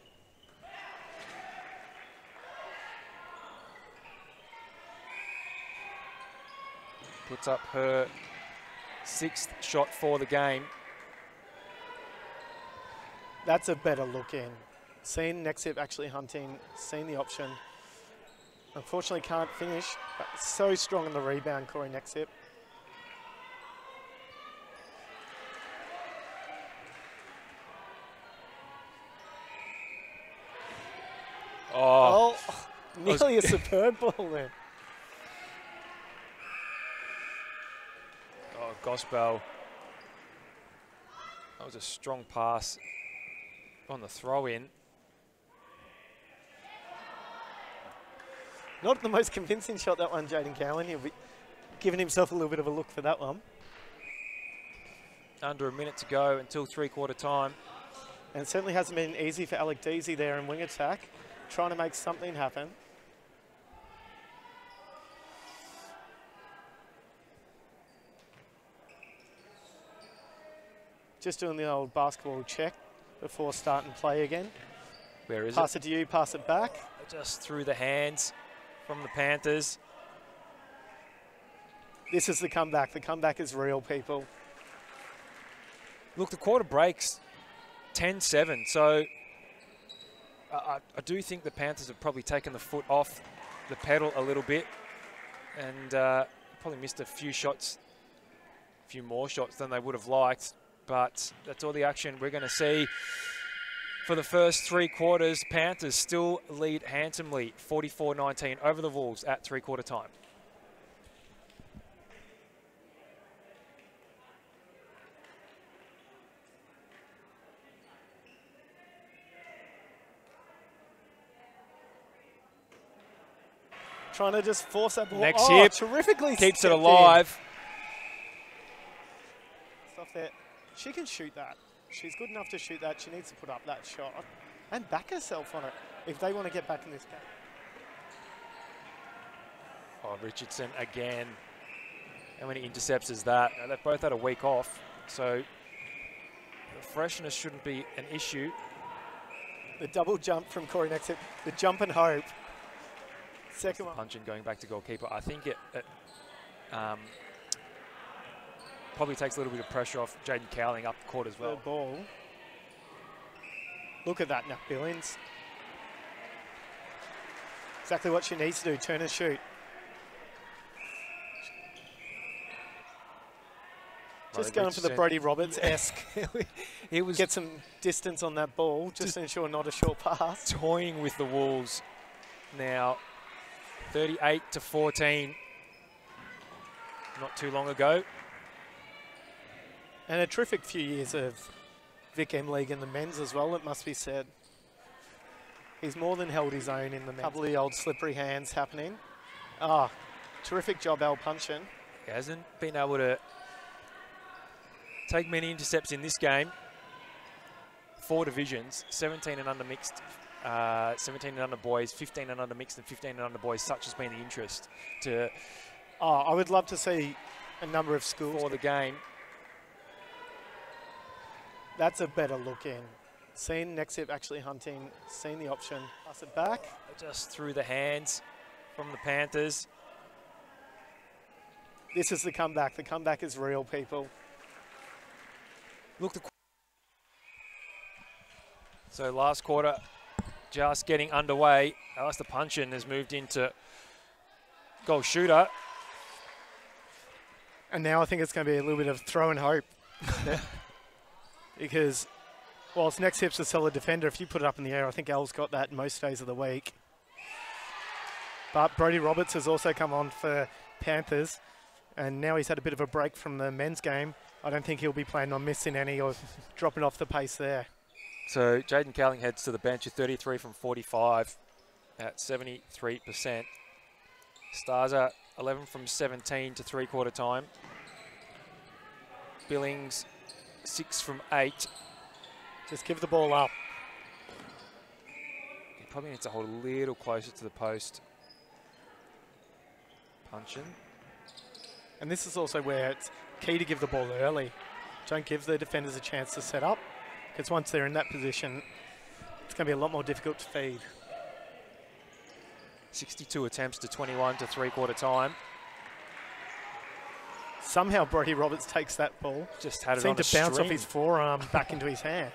Puts up her sixth shot for the game. That's a better look in. Seen Nexip actually hunting, seen the option. Unfortunately can't finish, but so strong in the rebound, Corey Nexip. Oh, oh nearly a superb ball there. Oh, Gospel. That was a strong pass on the throw-in. Not the most convincing shot, that one, Jaden Cowan. He'll be giving himself a little bit of a look for that one. Under a minute to go until three-quarter time. And it certainly hasn't been easy for Alec Deasy there in wing attack, trying to make something happen. Just doing the old basketball check before starting play again. Where is pass it? Pass it to you, pass it back. Just through the hands from the Panthers. This is the comeback. The comeback is real, people. Look, the quarter breaks ten seven, so I, I do think the Panthers have probably taken the foot off the pedal a little bit and uh, probably missed a few shots, a few more shots than they would have liked, but that's all the action we're going to see. For the first three quarters, Panthers still lead handsomely, forty-four nineteen over the Wolves at three-quarter time. Trying to just force that ball. Next oh, hip. Terrifically Keeps it alive. Stuff there. She can shoot that. She's good enough to shoot that. She needs to put up that shot and back herself on it if they want to get back in this game. Oh, Richardson again. How many intercepts is that? Uh, they've both had a week off, so the freshness shouldn't be an issue. The double jump from Corey Nexip. The jump and hope. Second one. Punching going back to goalkeeper. I think it, it um, probably takes a little bit of pressure off Jaden Cowling up the court as well. Third ball. Look at that now, Billings. Exactly what she needs to do, turn and shoot. Just going for the Brodie Roberts-esque. He was get some distance on that ball, just, just to ensure not a short pass. Toying with the Wolves now, thirty-eight to fourteen. Not too long ago. And a terrific few years of Vic MLeague in the men's as well, it must be said. He's more than held his own in the men's. Couple of the old slippery hands happening. Ah, terrific job, Al Punchin. He hasn't been able to take many intercepts in this game. Four divisions, seventeen and under mixed, uh, seventeen and under boys, fifteen and under mixed, and fifteen and under boys. Such has been the interest to. Oh, I would love to see a number of schools for the game. That's a better look in. Seen Nexip actually hunting, seen the option. Pass it back. Just through the hands from the Panthers. This is the comeback. The comeback is real, people. Look, the so last quarter just getting underway. Alistair Punchin has moved into goal shooter. And now I think it's going to be a little bit of throw and hope. Because whilst Nexip's a solid defender, if you put it up in the air, I think Al's got that most days of the week. But Brodie Roberts has also come on for Panthers, and now he's had a bit of a break from the men's game. I don't think he'll be planning on missing any or dropping off the pace there. So Jaden Cowling heads to the bench with thirty-three from forty-five at seventy-three percent. Stars are eleven from seventeen to three-quarter time. Billings, six from eight. Just give the ball up. He probably needs to hold a little closer to the post. Punching. And this is also where it's key to give the ball early. Don't give the defenders a chance to set up, because once they're in that position, it's going to be a lot more difficult to feed. sixty-two attempts to twenty-one to three-quarter time. Somehow Brody Roberts takes that ball. Just had it Seemed on to a bounce string. off his forearm back into his hand.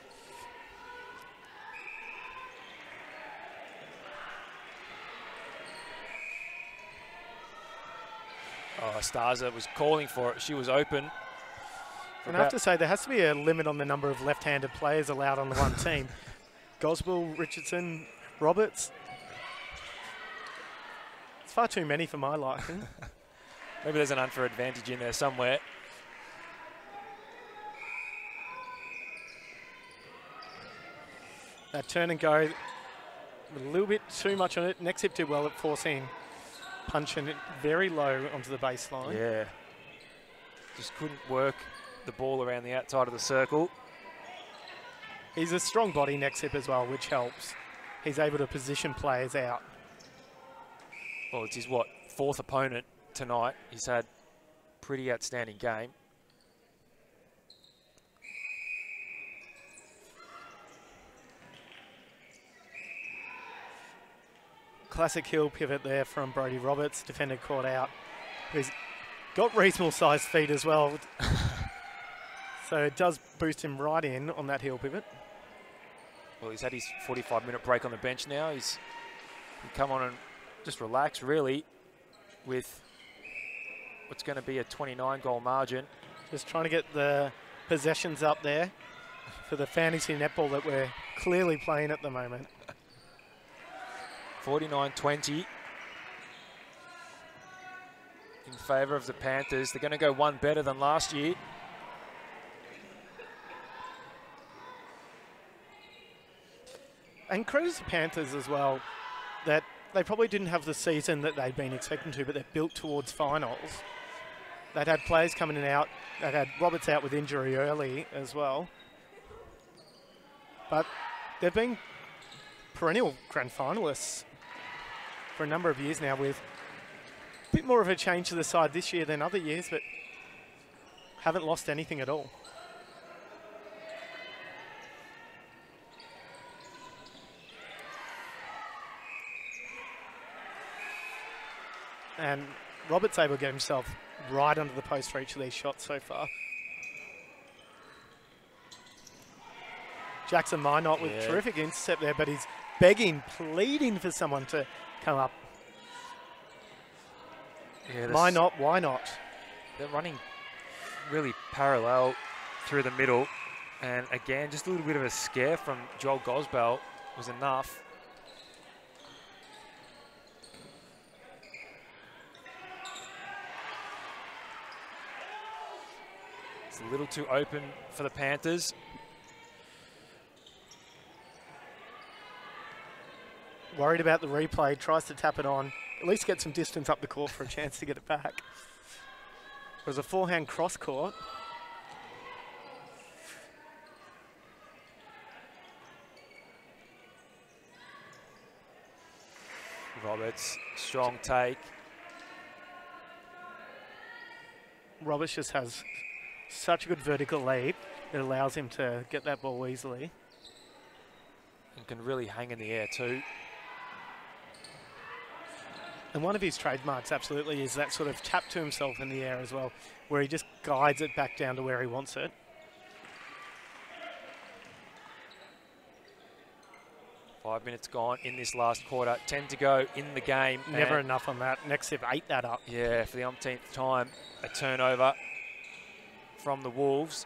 Oh, Starza was calling for it. She was open. And I have to say, there has to be a limit on the number of left-handed players allowed on the one team. Goswell, Richardson, Roberts. It's far too many for my liking. Maybe there's an unfair advantage in there somewhere. That turn and go, a little bit too much on it. Next hip did well at forcing punching it very low onto the baseline. Yeah. Just couldn't work the ball around the outside of the circle. He's a strong body next hip as well, which helps. He's able to position players out. Well, it's his, what, fourth opponent tonight. He's had pretty outstanding game. Classic heel pivot there from Brody Roberts. Defender caught out. He's got reasonable sized feet as well. So it does boost him right in on that heel pivot. Well, he's had his forty-five minute break on the bench now. He's he come on and just relax, really, with what's going to be a twenty-nine goal margin. Just trying to get the possessions up there for the fantasy netball that we're clearly playing at the moment. forty-nine twenty in favour of the Panthers. They're going to go one better than last year. And credit to Panthers as well, that they probably didn't have the season that they'd been expecting to, but they're built towards finals. They'd had players coming in and out. They'd had Roberts out with injury early as well. But they've been perennial grand finalists for a number of years now, with a bit more of a change to the side this year than other years, but haven't lost anything at all. And Roberts able to get himself right under the post for each of these shots so far. Jackson Minot with yeah. terrific intercept there, but he's begging, pleading for someone to come up. Yeah, Minot, why not? They're running really parallel through the middle. And again, just a little bit of a scare from Joel Gosbell was enough. It's a little too open for the Panthers. Worried about the replay, tries to tap it on, at least get some distance up the court for a chance to get it back. It was a forehand cross court. Roberts, strong take. Roberts just has such a good vertical leap that allows him to get that ball easily. And can really hang in the air too. And one of his trademarks absolutely is that sort of tap to himself in the air as well, where he just guides it back down to where he wants it. Five minutes gone in this last quarter. Ten to go in the game. Never enough on that. Next hip ate that up. Yeah, for the umpteenth time, a turnover from the Wolves.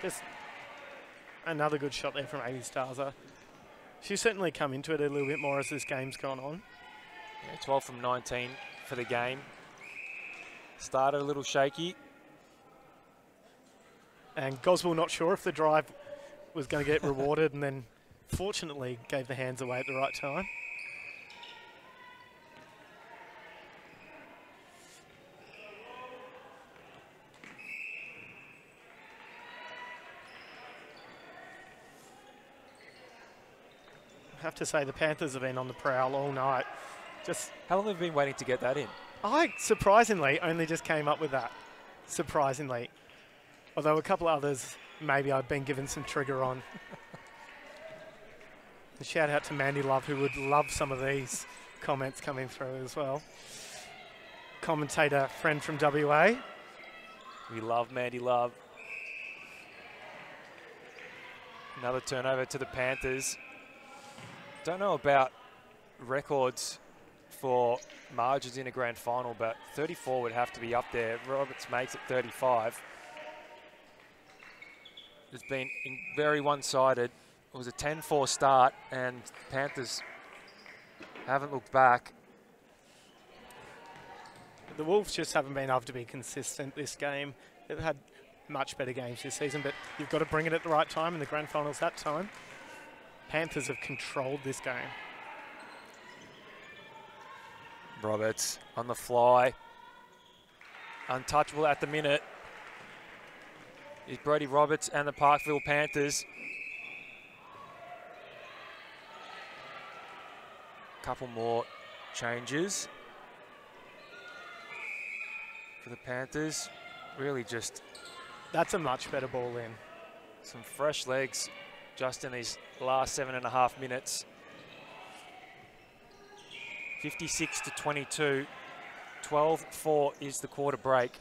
Just another good shot there from Amy Starzer. She's certainly come into it a little bit more as this game's gone on. Yeah, twelve from nineteen for the game. Started a little shaky. And Goswell not sure if the drive was going to get rewarded, and then fortunately gave the hands away at the right time. I have to say the Panthers have been on the prowl all night. Just How long have you been waiting to get that in? I surprisingly only just came up with that. Surprisingly. Although a couple others maybe I've been given some trigger on. A shout out to Mandy Love, who would love some of these comments coming through as well. Commentator friend from W A. We love Mandy Love. Another turnover to the Panthers. Don't know about records for margins in a grand final, but thirty-four would have to be up there. Roberts makes it thirty-five. It's been in very one-sided. It was a ten four start, and Panthers haven't looked back. The Wolves just haven't been able to be consistent this game. They've had much better games this season, but you've got to bring it at the right time, and the grand final's that time. Panthers have controlled this game. Roberts on the fly. Untouchable at the minute is Brodie Roberts and the Parkville Panthers. Couple more changes for the Panthers. Really just... That's a much better ball in. Some fresh legs just in these last seven and a half minutes. fifty-six to twenty-two. twelve four is the quarter break.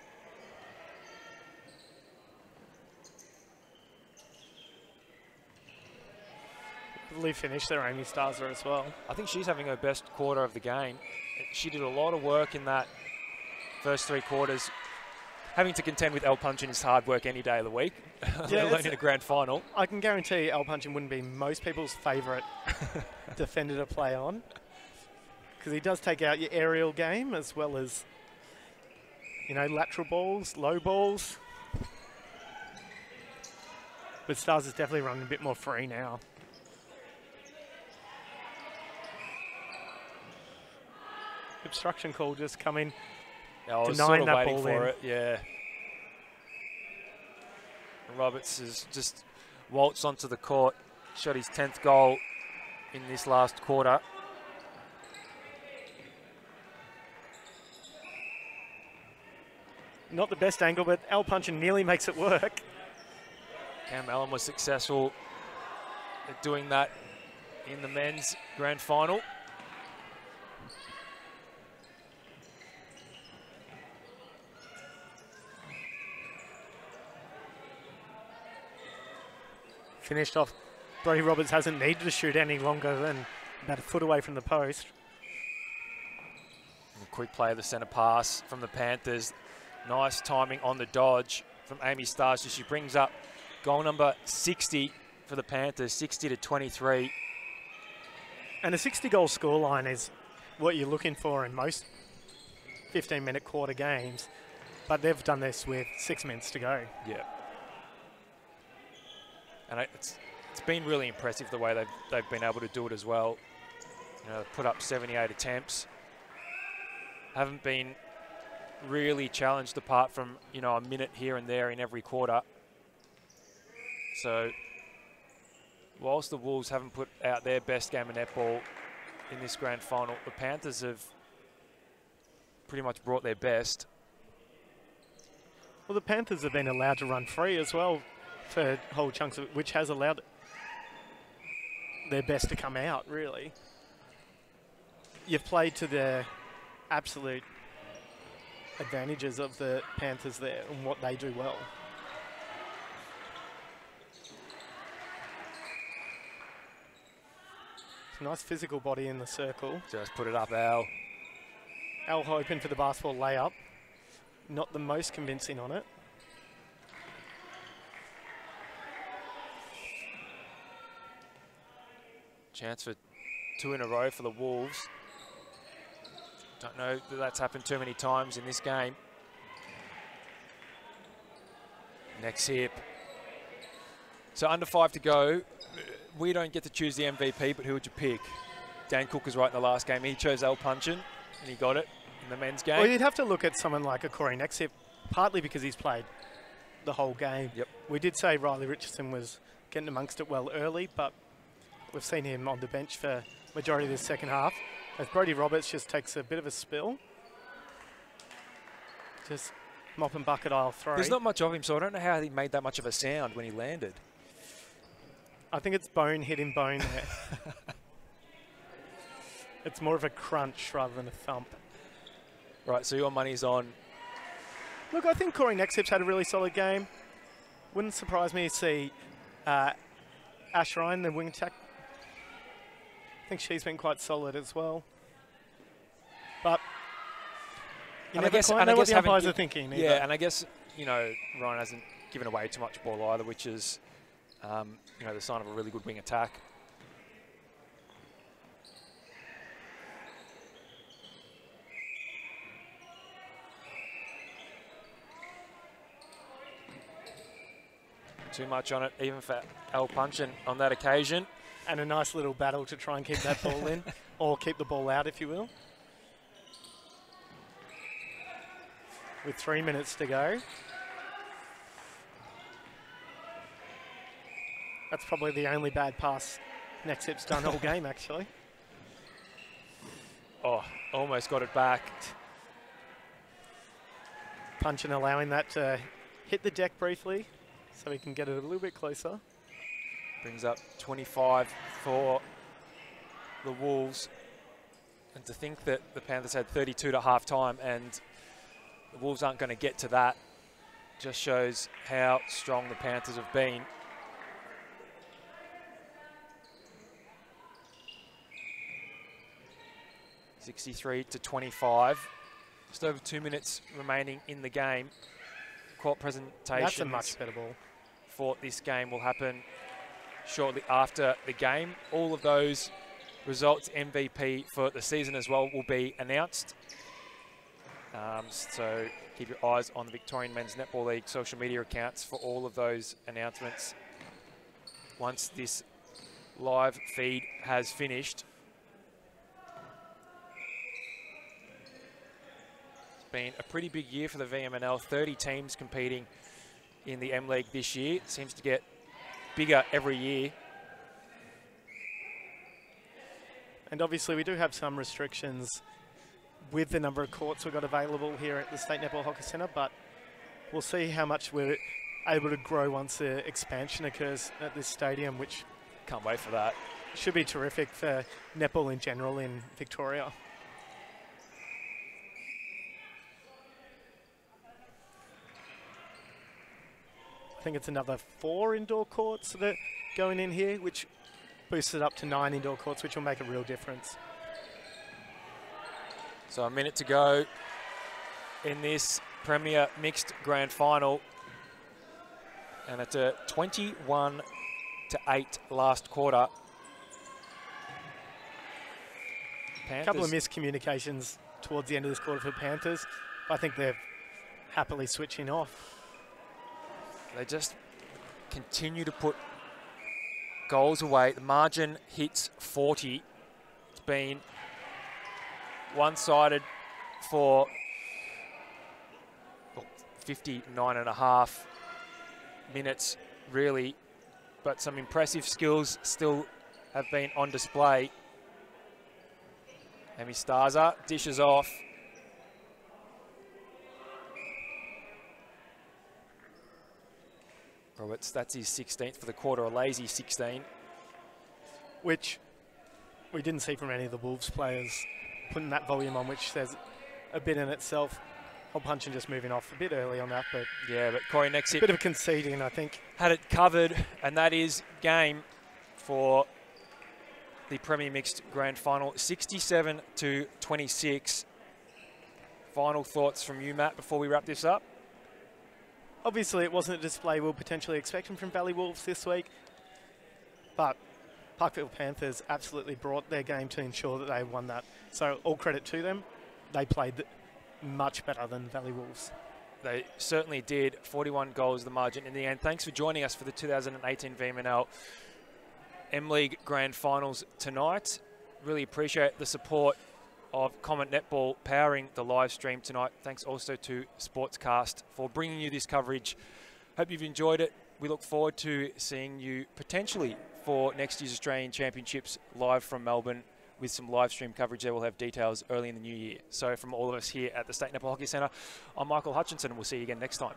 Really finished there, Amy Starzer as well. I think she's having her best quarter of the game. She did a lot of work in that first three quarters. Having to contend with Elle Punchin is hard work any day of the week, yeah, let alone in a grand final. I can guarantee Elle Punchin wouldn't be most people's favourite defender to play on, because he does take out your aerial game as well as, you know, lateral balls, low balls. But Stars is definitely running a bit more free now. Obstruction call just coming. Yeah, I was denying sort of that waiting ball for in. it, yeah. Roberts has just waltzed onto the court, shot his tenth goal in this last quarter. Not the best angle, but Elle Punchin nearly makes it work. Cam Allen was successful at doing that in the men's grand final. Finished off. Brodie Roberts hasn't needed to shoot any longer than about a foot away from the post. And a quick play of the centre pass from the Panthers. Nice timing on the dodge from Amy Starzer. She brings up goal number sixty for the Panthers, sixty to twenty-three. And a sixty goal scoreline is what you're looking for in most fifteen minute quarter games, but they've done this with six minutes to go. Yeah. And it's, it's been really impressive the way they've, they've been able to do it as well. You know, put up seventy-eight attempts. Haven't been really challenged apart from, you know, a minute here and there in every quarter. So, whilst the Wolves haven't put out their best game of netball in this grand final, the Panthers have pretty much brought their best. Well, the Panthers have been allowed to run free as well for whole chunks of it, which has allowed their best to come out, really. You've played to the absolute advantages of the Panthers there and what they do well. Nice physical body in the circle. Just put it up, Al. Al hoping for the basketball layup. Not the most convincing on it. Chance for two in a row for the Wolves. Don't know that that's happened too many times in this game. Next hip. So under five to go. We don't get to choose the M V P, but who would you pick? Dan Cook was right in the last game. He chose Al Punchin, and he got it in the men's game. Well, you'd have to look at someone like a Corey Nexip, partly because he's played the whole game. Yep. We did say Riley Richardson was getting amongst it well early, but we've seen him on the bench for majority of the second half. As Brodie Roberts just takes a bit of a spill. Just mop and bucket aisle three. There's not much of him, so I don't know how he made that much of a sound when he landed. I think it's bone hitting bone there. It's more of a crunch rather than a thump. Right, so your money's on. Look, I think Corey Nexip's had a really solid game. Wouldn't surprise me to see uh, Ash Ryan, the wing attack. I think she's been quite solid as well. But you And never I guess, quite and know I what guess the having umpires gi- are thinking. Yeah, either. and I guess, you know, Ryan hasn't given away too much ball either, which is, um, you know, the sign of a really good wing attack. Too much on it, even for Al Punchin on that occasion. And a nice little battle to try and keep that ball in, or keep the ball out, if you will. With three minutes to go. That's probably the only bad pass Nexip's done all game, actually. Oh, almost got it back. Punchin allowing that to hit the deck briefly, so we can get it a little bit closer. Brings up twenty-five for the Wolves. And to think that the Panthers had thirty-two to half time and the Wolves aren't going to get to that just shows how strong the Panthers have been. sixty-three to twenty-five. Just over two minutes remaining in the game. Court presentation. That's a much better ball. For this game will happen shortly after the game. All of those results, M V P for the season as well, will be announced. Um, so keep your eyes on the Victorian Men's Netball League social media accounts for all of those announcements once this live feed has finished. It's been a pretty big year for the V M M N A. thirty teams competing in the MLeague this year. It seems to get bigger every year. And obviously we do have some restrictions with the number of courts we've got available here at the State Netball Hockey Centre, but we'll see how much we're able to grow once the expansion occurs at this stadium, which Can't wait for that. should be terrific for netball in general in Victoria. I think it's another four indoor courts that are going in here, which boosts it up to nine indoor courts, which will make a real difference. So a minute to go in this Premier Mixed Grand Final. And it's a twenty-one to eight last quarter. A couple of miscommunications towards the end of this quarter for Panthers. I think they're happily switching off. They just continue to put goals away. The margin hits forty. It's been one-sided for well, fifty-nine and a half minutes, really. But some impressive skills still have been on display. Amy Starza dishes off. Roberts, that's his sixteenth for the quarter, a lazy sixteen. Which we didn't see from any of the Wolves players putting that volume on, which says a bit in itself. Hole punching just moving off a bit early on that, but Yeah, but Corey a Nexip bit of conceding, I think. had it covered, and that is game for the Premier Mixed Grand Final, sixty-seven to twenty-six. Final thoughts from you, Matt, before we wrap this up? Obviously, it wasn't a display we'll potentially expecting from Valley Wolves this week, but Parkville Panthers absolutely brought their game to ensure that they won that. So all credit to them. They played much better than Valley Wolves. They certainly did. forty-one goals the margin in the end. Thanks for joining us for the two thousand eighteen V M M N A MLeague Grand Finals tonight. Really appreciate the support of Comment Netball powering the live stream tonight. Thanks also to Sportscast for bringing you this coverage. Hope you've enjoyed it. We look forward to seeing you potentially for next year's Australian Championships live from Melbourne with some live stream coverage there. We'll have details early in the new year. So from all of us here at the State Netball Hockey Centre, I'm Michael Hutchinson, and we'll see you again next time.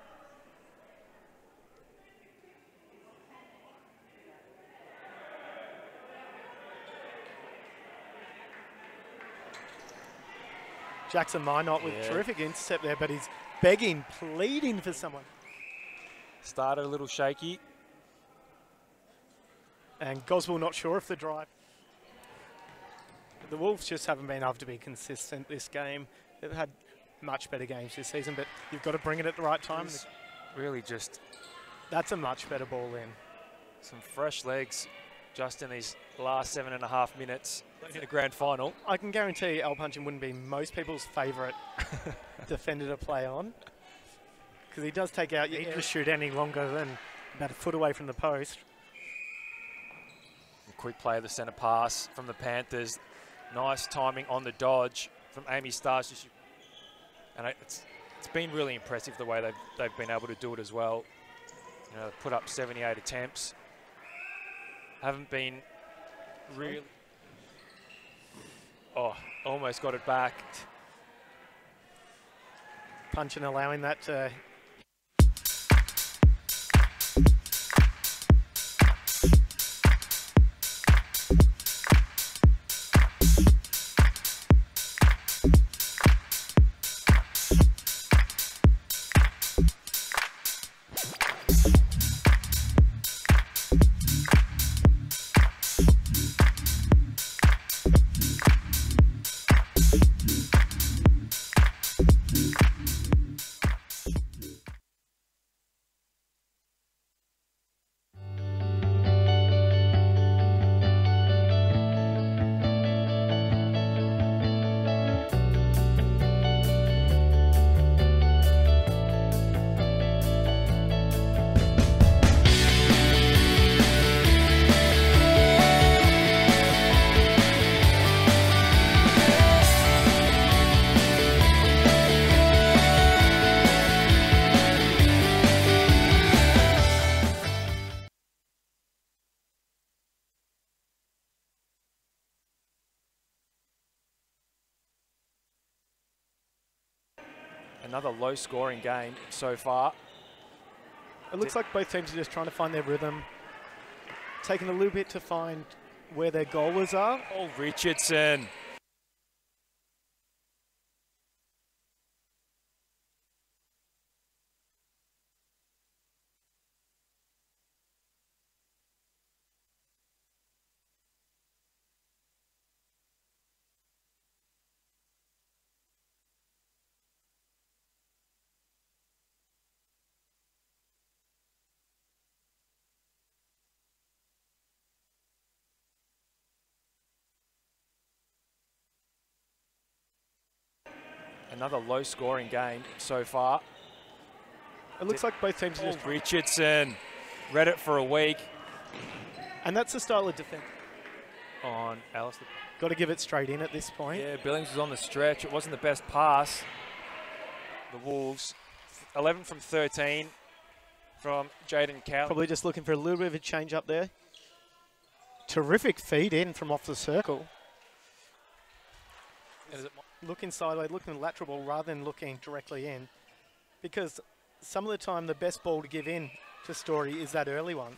Jackson Minot with yeah. terrific intercept there, but he's begging, pleading for someone. Started a little shaky. And Goswell not sure if the drive. The Wolves just haven't been able to be consistent this game. They've had much better games this season, but you've got to bring it at the right time. It's really just... That's a much better ball in. Some fresh legs just in these last seven and a half minutes in the grand final. I can guarantee Al Punchin wouldn't be most people's favourite defender to play on, because he does take out... He doesn't shoot any longer than about a foot away from the post. A quick play of the centre pass from the Panthers. Nice timing on the dodge from Amy Stars. And it's, it's been really impressive the way they've, they've been able to do it as well. You know, they've put up seventy-eight attempts. Haven't been really... Oh, almost got it back. Punchin allowing that to... Another low-scoring game so far. It looks like both teams are just trying to find their rhythm, taking a little bit to find where their goalers are. Oh, Richardson. Another low-scoring game so far. It looks like both teams are Oh, just... Richardson. Read it for a week. And that's the style of defence. On Alistair. Got to give it straight in at this point. Yeah, Billings was on the stretch. It wasn't the best pass. The Wolves, eleven from thirteen from Jaden Cowley. Probably just looking for a little bit of a change up there. Terrific feed in from off the circle. Is it Looking sideways, looking lateral ball rather than looking directly in. Because some of the time the best ball to give in to Story is that early one.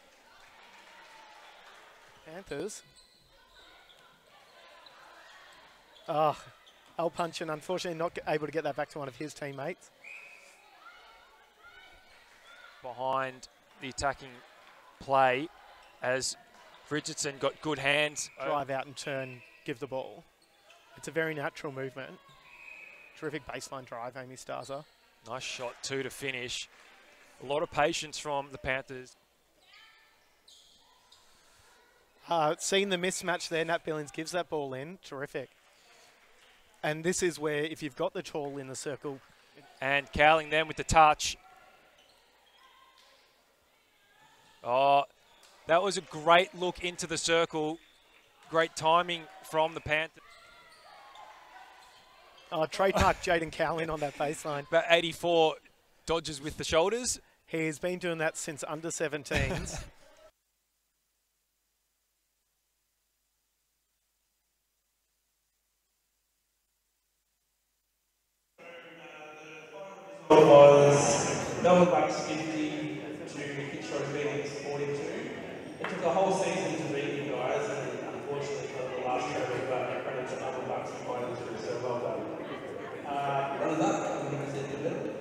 Panthers. Ah, oh, Al Punchin unfortunately not able to get that back to one of his teammates. behind the attacking play as Richardson got good hands. Drive out and turn, give the ball. It's a very natural movement. Terrific baseline drive, Amy Starzer. Nice shot too to finish. A lot of patience from the Panthers. Uh, seeing the mismatch there, Nat Billings gives that ball in. Terrific. And this is where, if you've got the tall in the circle. And Cowling then with the touch. Oh, that was a great look into the circle. Great timing from the Panthers. Oh, trademark Jaden Cowling on that baseline. About eighty-four dodges with the shoulders. He's been doing that since under seventeens. Was Melbourne Bucks fifty to Victorian Phoenix forty-two. It took a whole season to beat you guys, and unfortunately for the last show we got credit to Melbourne Bucks for fighting through, so well done. Uh, running up, I'm going to sit in the middle.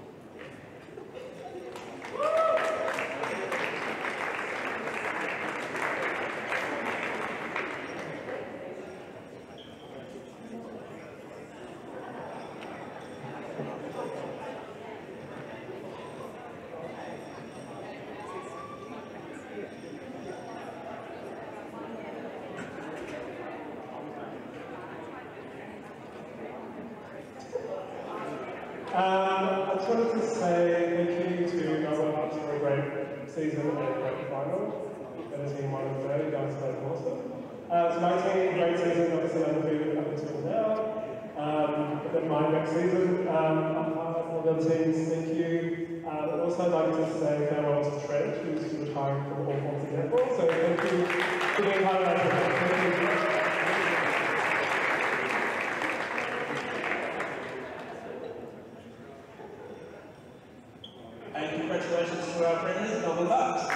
Um, I just wanted to say thank you to Melbourne Bucks for a great season and a great final. Better team one and thirty, guys played awesome. Uh, to my team, great season, obviously undefeated up until now. Um, but then my next season, um, I'm part of the teams, thank you. Uh, I'd also like to say farewell to Trent, who's retiring from all forms of netball. So thank you for being part of that. Thank you. And congratulations to our friends, Melbourne Bucks.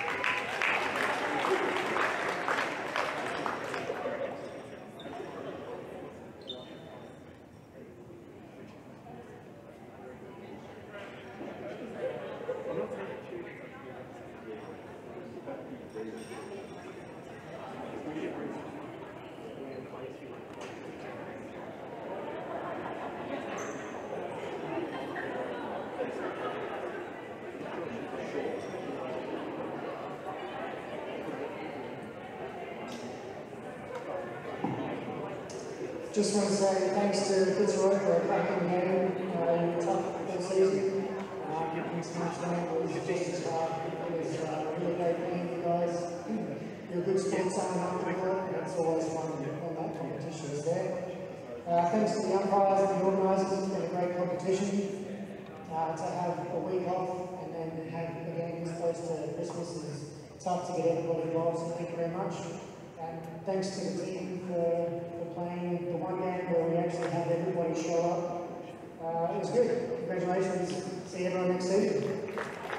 Just want to say thanks to Fitzroy for a cracking game uh, in a tough full season. Uh, this match tonight was just as hard. It was uh, really great playing you guys. You're a good sports sign up for it. It's always fun when that competition is there. Uh, thanks to the umpires and the organisers, it's been a great competition. Uh, to have a week off and then have a game this close to Christmas is tough to get everybody involved, so thank you very much. And thanks to the team for, for playing the one game where we actually had everybody show up. Uh, it was good. Congratulations. See everyone next season.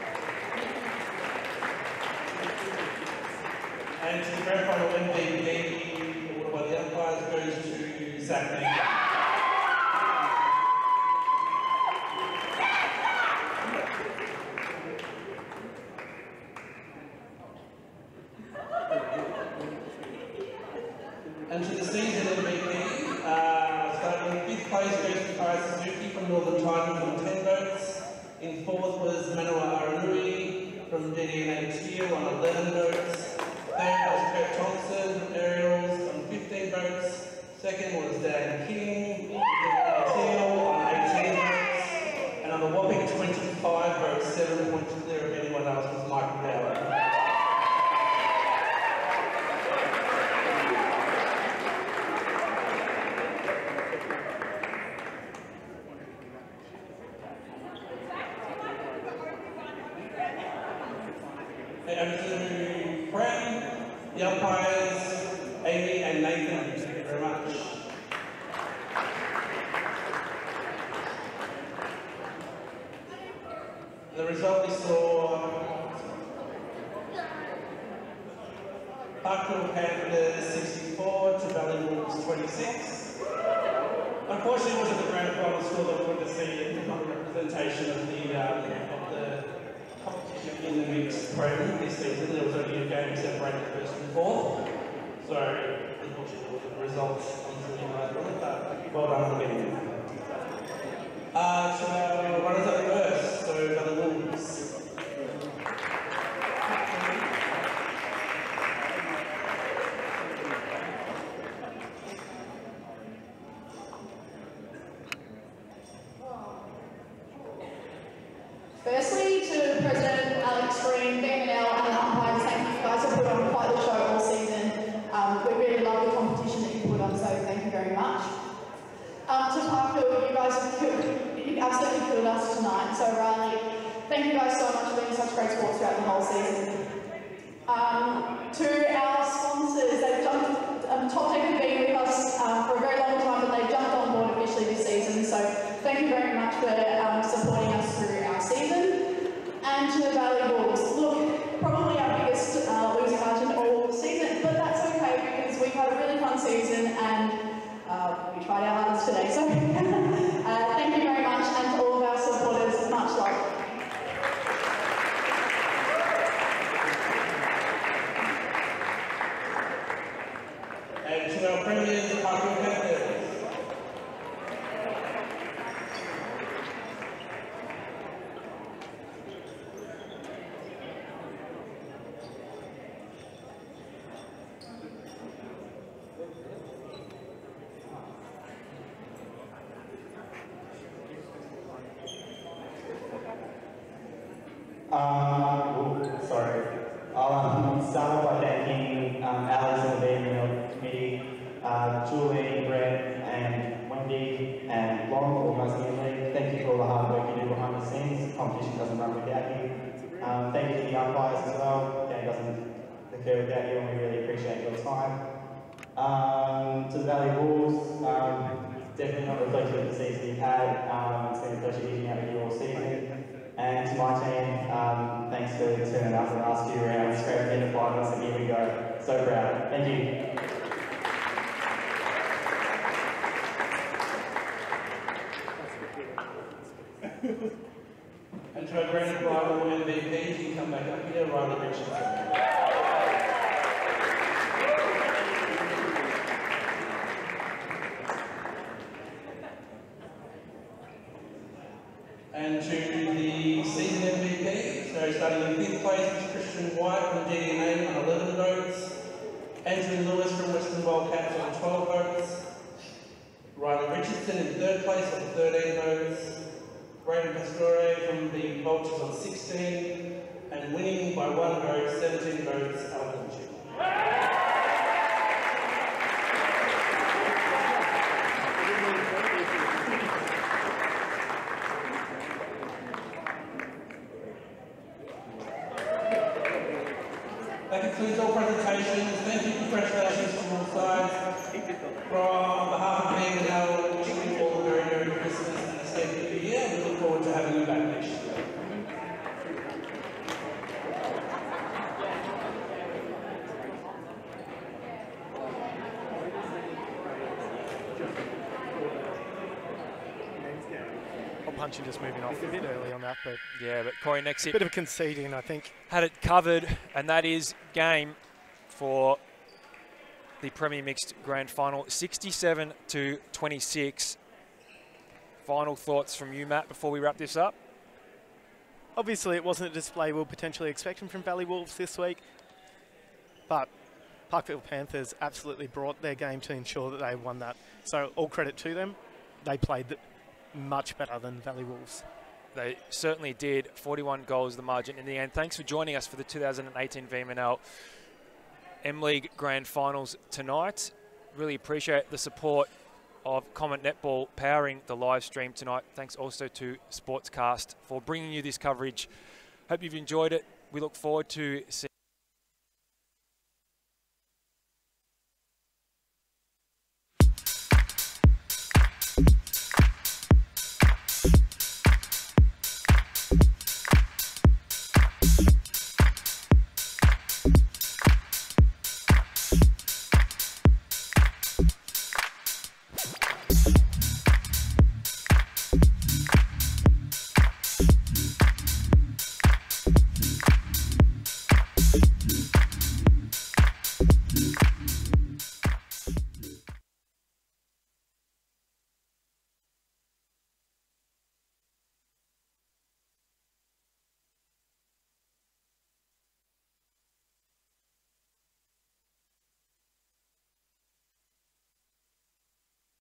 And to the grand final M V P, awarded by the umpires, goes to Zach Lee. And to the season M V P, uh, starting in fifth place goes to Kai Suzuki from Northern Titan from ten votes. In fourth was Manoa Aranui from D D N A Teal on eleven votes. Third was Kurt Thompson from Aerials on fifteen votes. Second was Dan King from Teal on eighteen votes. And on a whopping twenty-five votes, seven points clear of anyone else was Michael Bauer. Over to Fran, the umpires, Amy and Nathan. Thank you very much. The result we saw, Parkville Panthers sixty-four to Valley Wolves twenty-six. Unfortunately, it wasn't the grand final score that we wanted to see in the representation of the, um, of the competition in the mixed program this season. There was only a game separated first and fourth. So, unfortunately, the results until you guys wanted, but well done again. Uh, to our runners up first, so Valley Wolves. thank you guys so much for being such great sports throughout the whole season. Um, to our sponsors, they've jumped, um, Top Deck have been with us um, for a very long time, but they've jumped on board officially this season, so thank you very much for um, supporting us through our season. And to the Valley Wolves, look, probably our biggest uh, losing margin all season, but that's okay because we've had a really fun season and uh, we tried our hardest today, so uh, thank you very much, and to all of our supporters, much love. And to our premiers, Parkville Panthers. Um, ooh, sorry. I'll um, start off by thanking um, Alex and the V M M N A committee, uh, Julie, Brett, and Wendy, and Lauren for organising the MLeague. Thank you for all the hard work you do behind the scenes. The competition doesn't run without you. Um, thank you to the umpires as well. The game doesn't occur without you, and we really appreciate your time. Um, to the Valley Wolves, um, definitely not reflective of the season you've had. Um, it's been a pleasure hanging out with you all season. And to my team, um, thanks for turning up for the last few rounds, scraping into finals, and here we go. So proud. Thank you. And to our grand rival M V P, you come back up here, Riley Richardson. And to the season M V P, so starting in fifth place, Christian White from D N A on eleven votes, Anthony Lewis from Western Wildcats on twelve votes, Riley Richardson in third place on thirteen votes, Brayden Pastore from the Vultures on sixteen, and winning by one vote, seventeen votes, Alvin Chip. That concludes all presentations. Thank you, congratulations from all sides. From on behalf of me and our wishing you all a very Merry Christmas and a safe New Year. We look forward to having you back next year. Punching just moving off a bit early on that, but Yeah, but Corey next a bit of conceding, I think. had it covered, and that is game for the Premier Mixed Grand Final, sixty-seven to twenty-six. Final thoughts from you, Matt, before we wrap this up? Obviously, it wasn't a display we were potentially expecting from Valley Wolves this week, but Parkville Panthers absolutely brought their game to ensure that they won that. So all credit to them. They played the much better than Valley Wolves. They certainly did. forty-one goals the margin in the end. Thanks for joining us for the two thousand eighteen V M M N A MLeague Grand Finals tonight. Really appreciate the support of Comment Netball powering the live stream tonight. Thanks also to Sportscast for bringing you this coverage. Hope you've enjoyed it. We look forward to seeing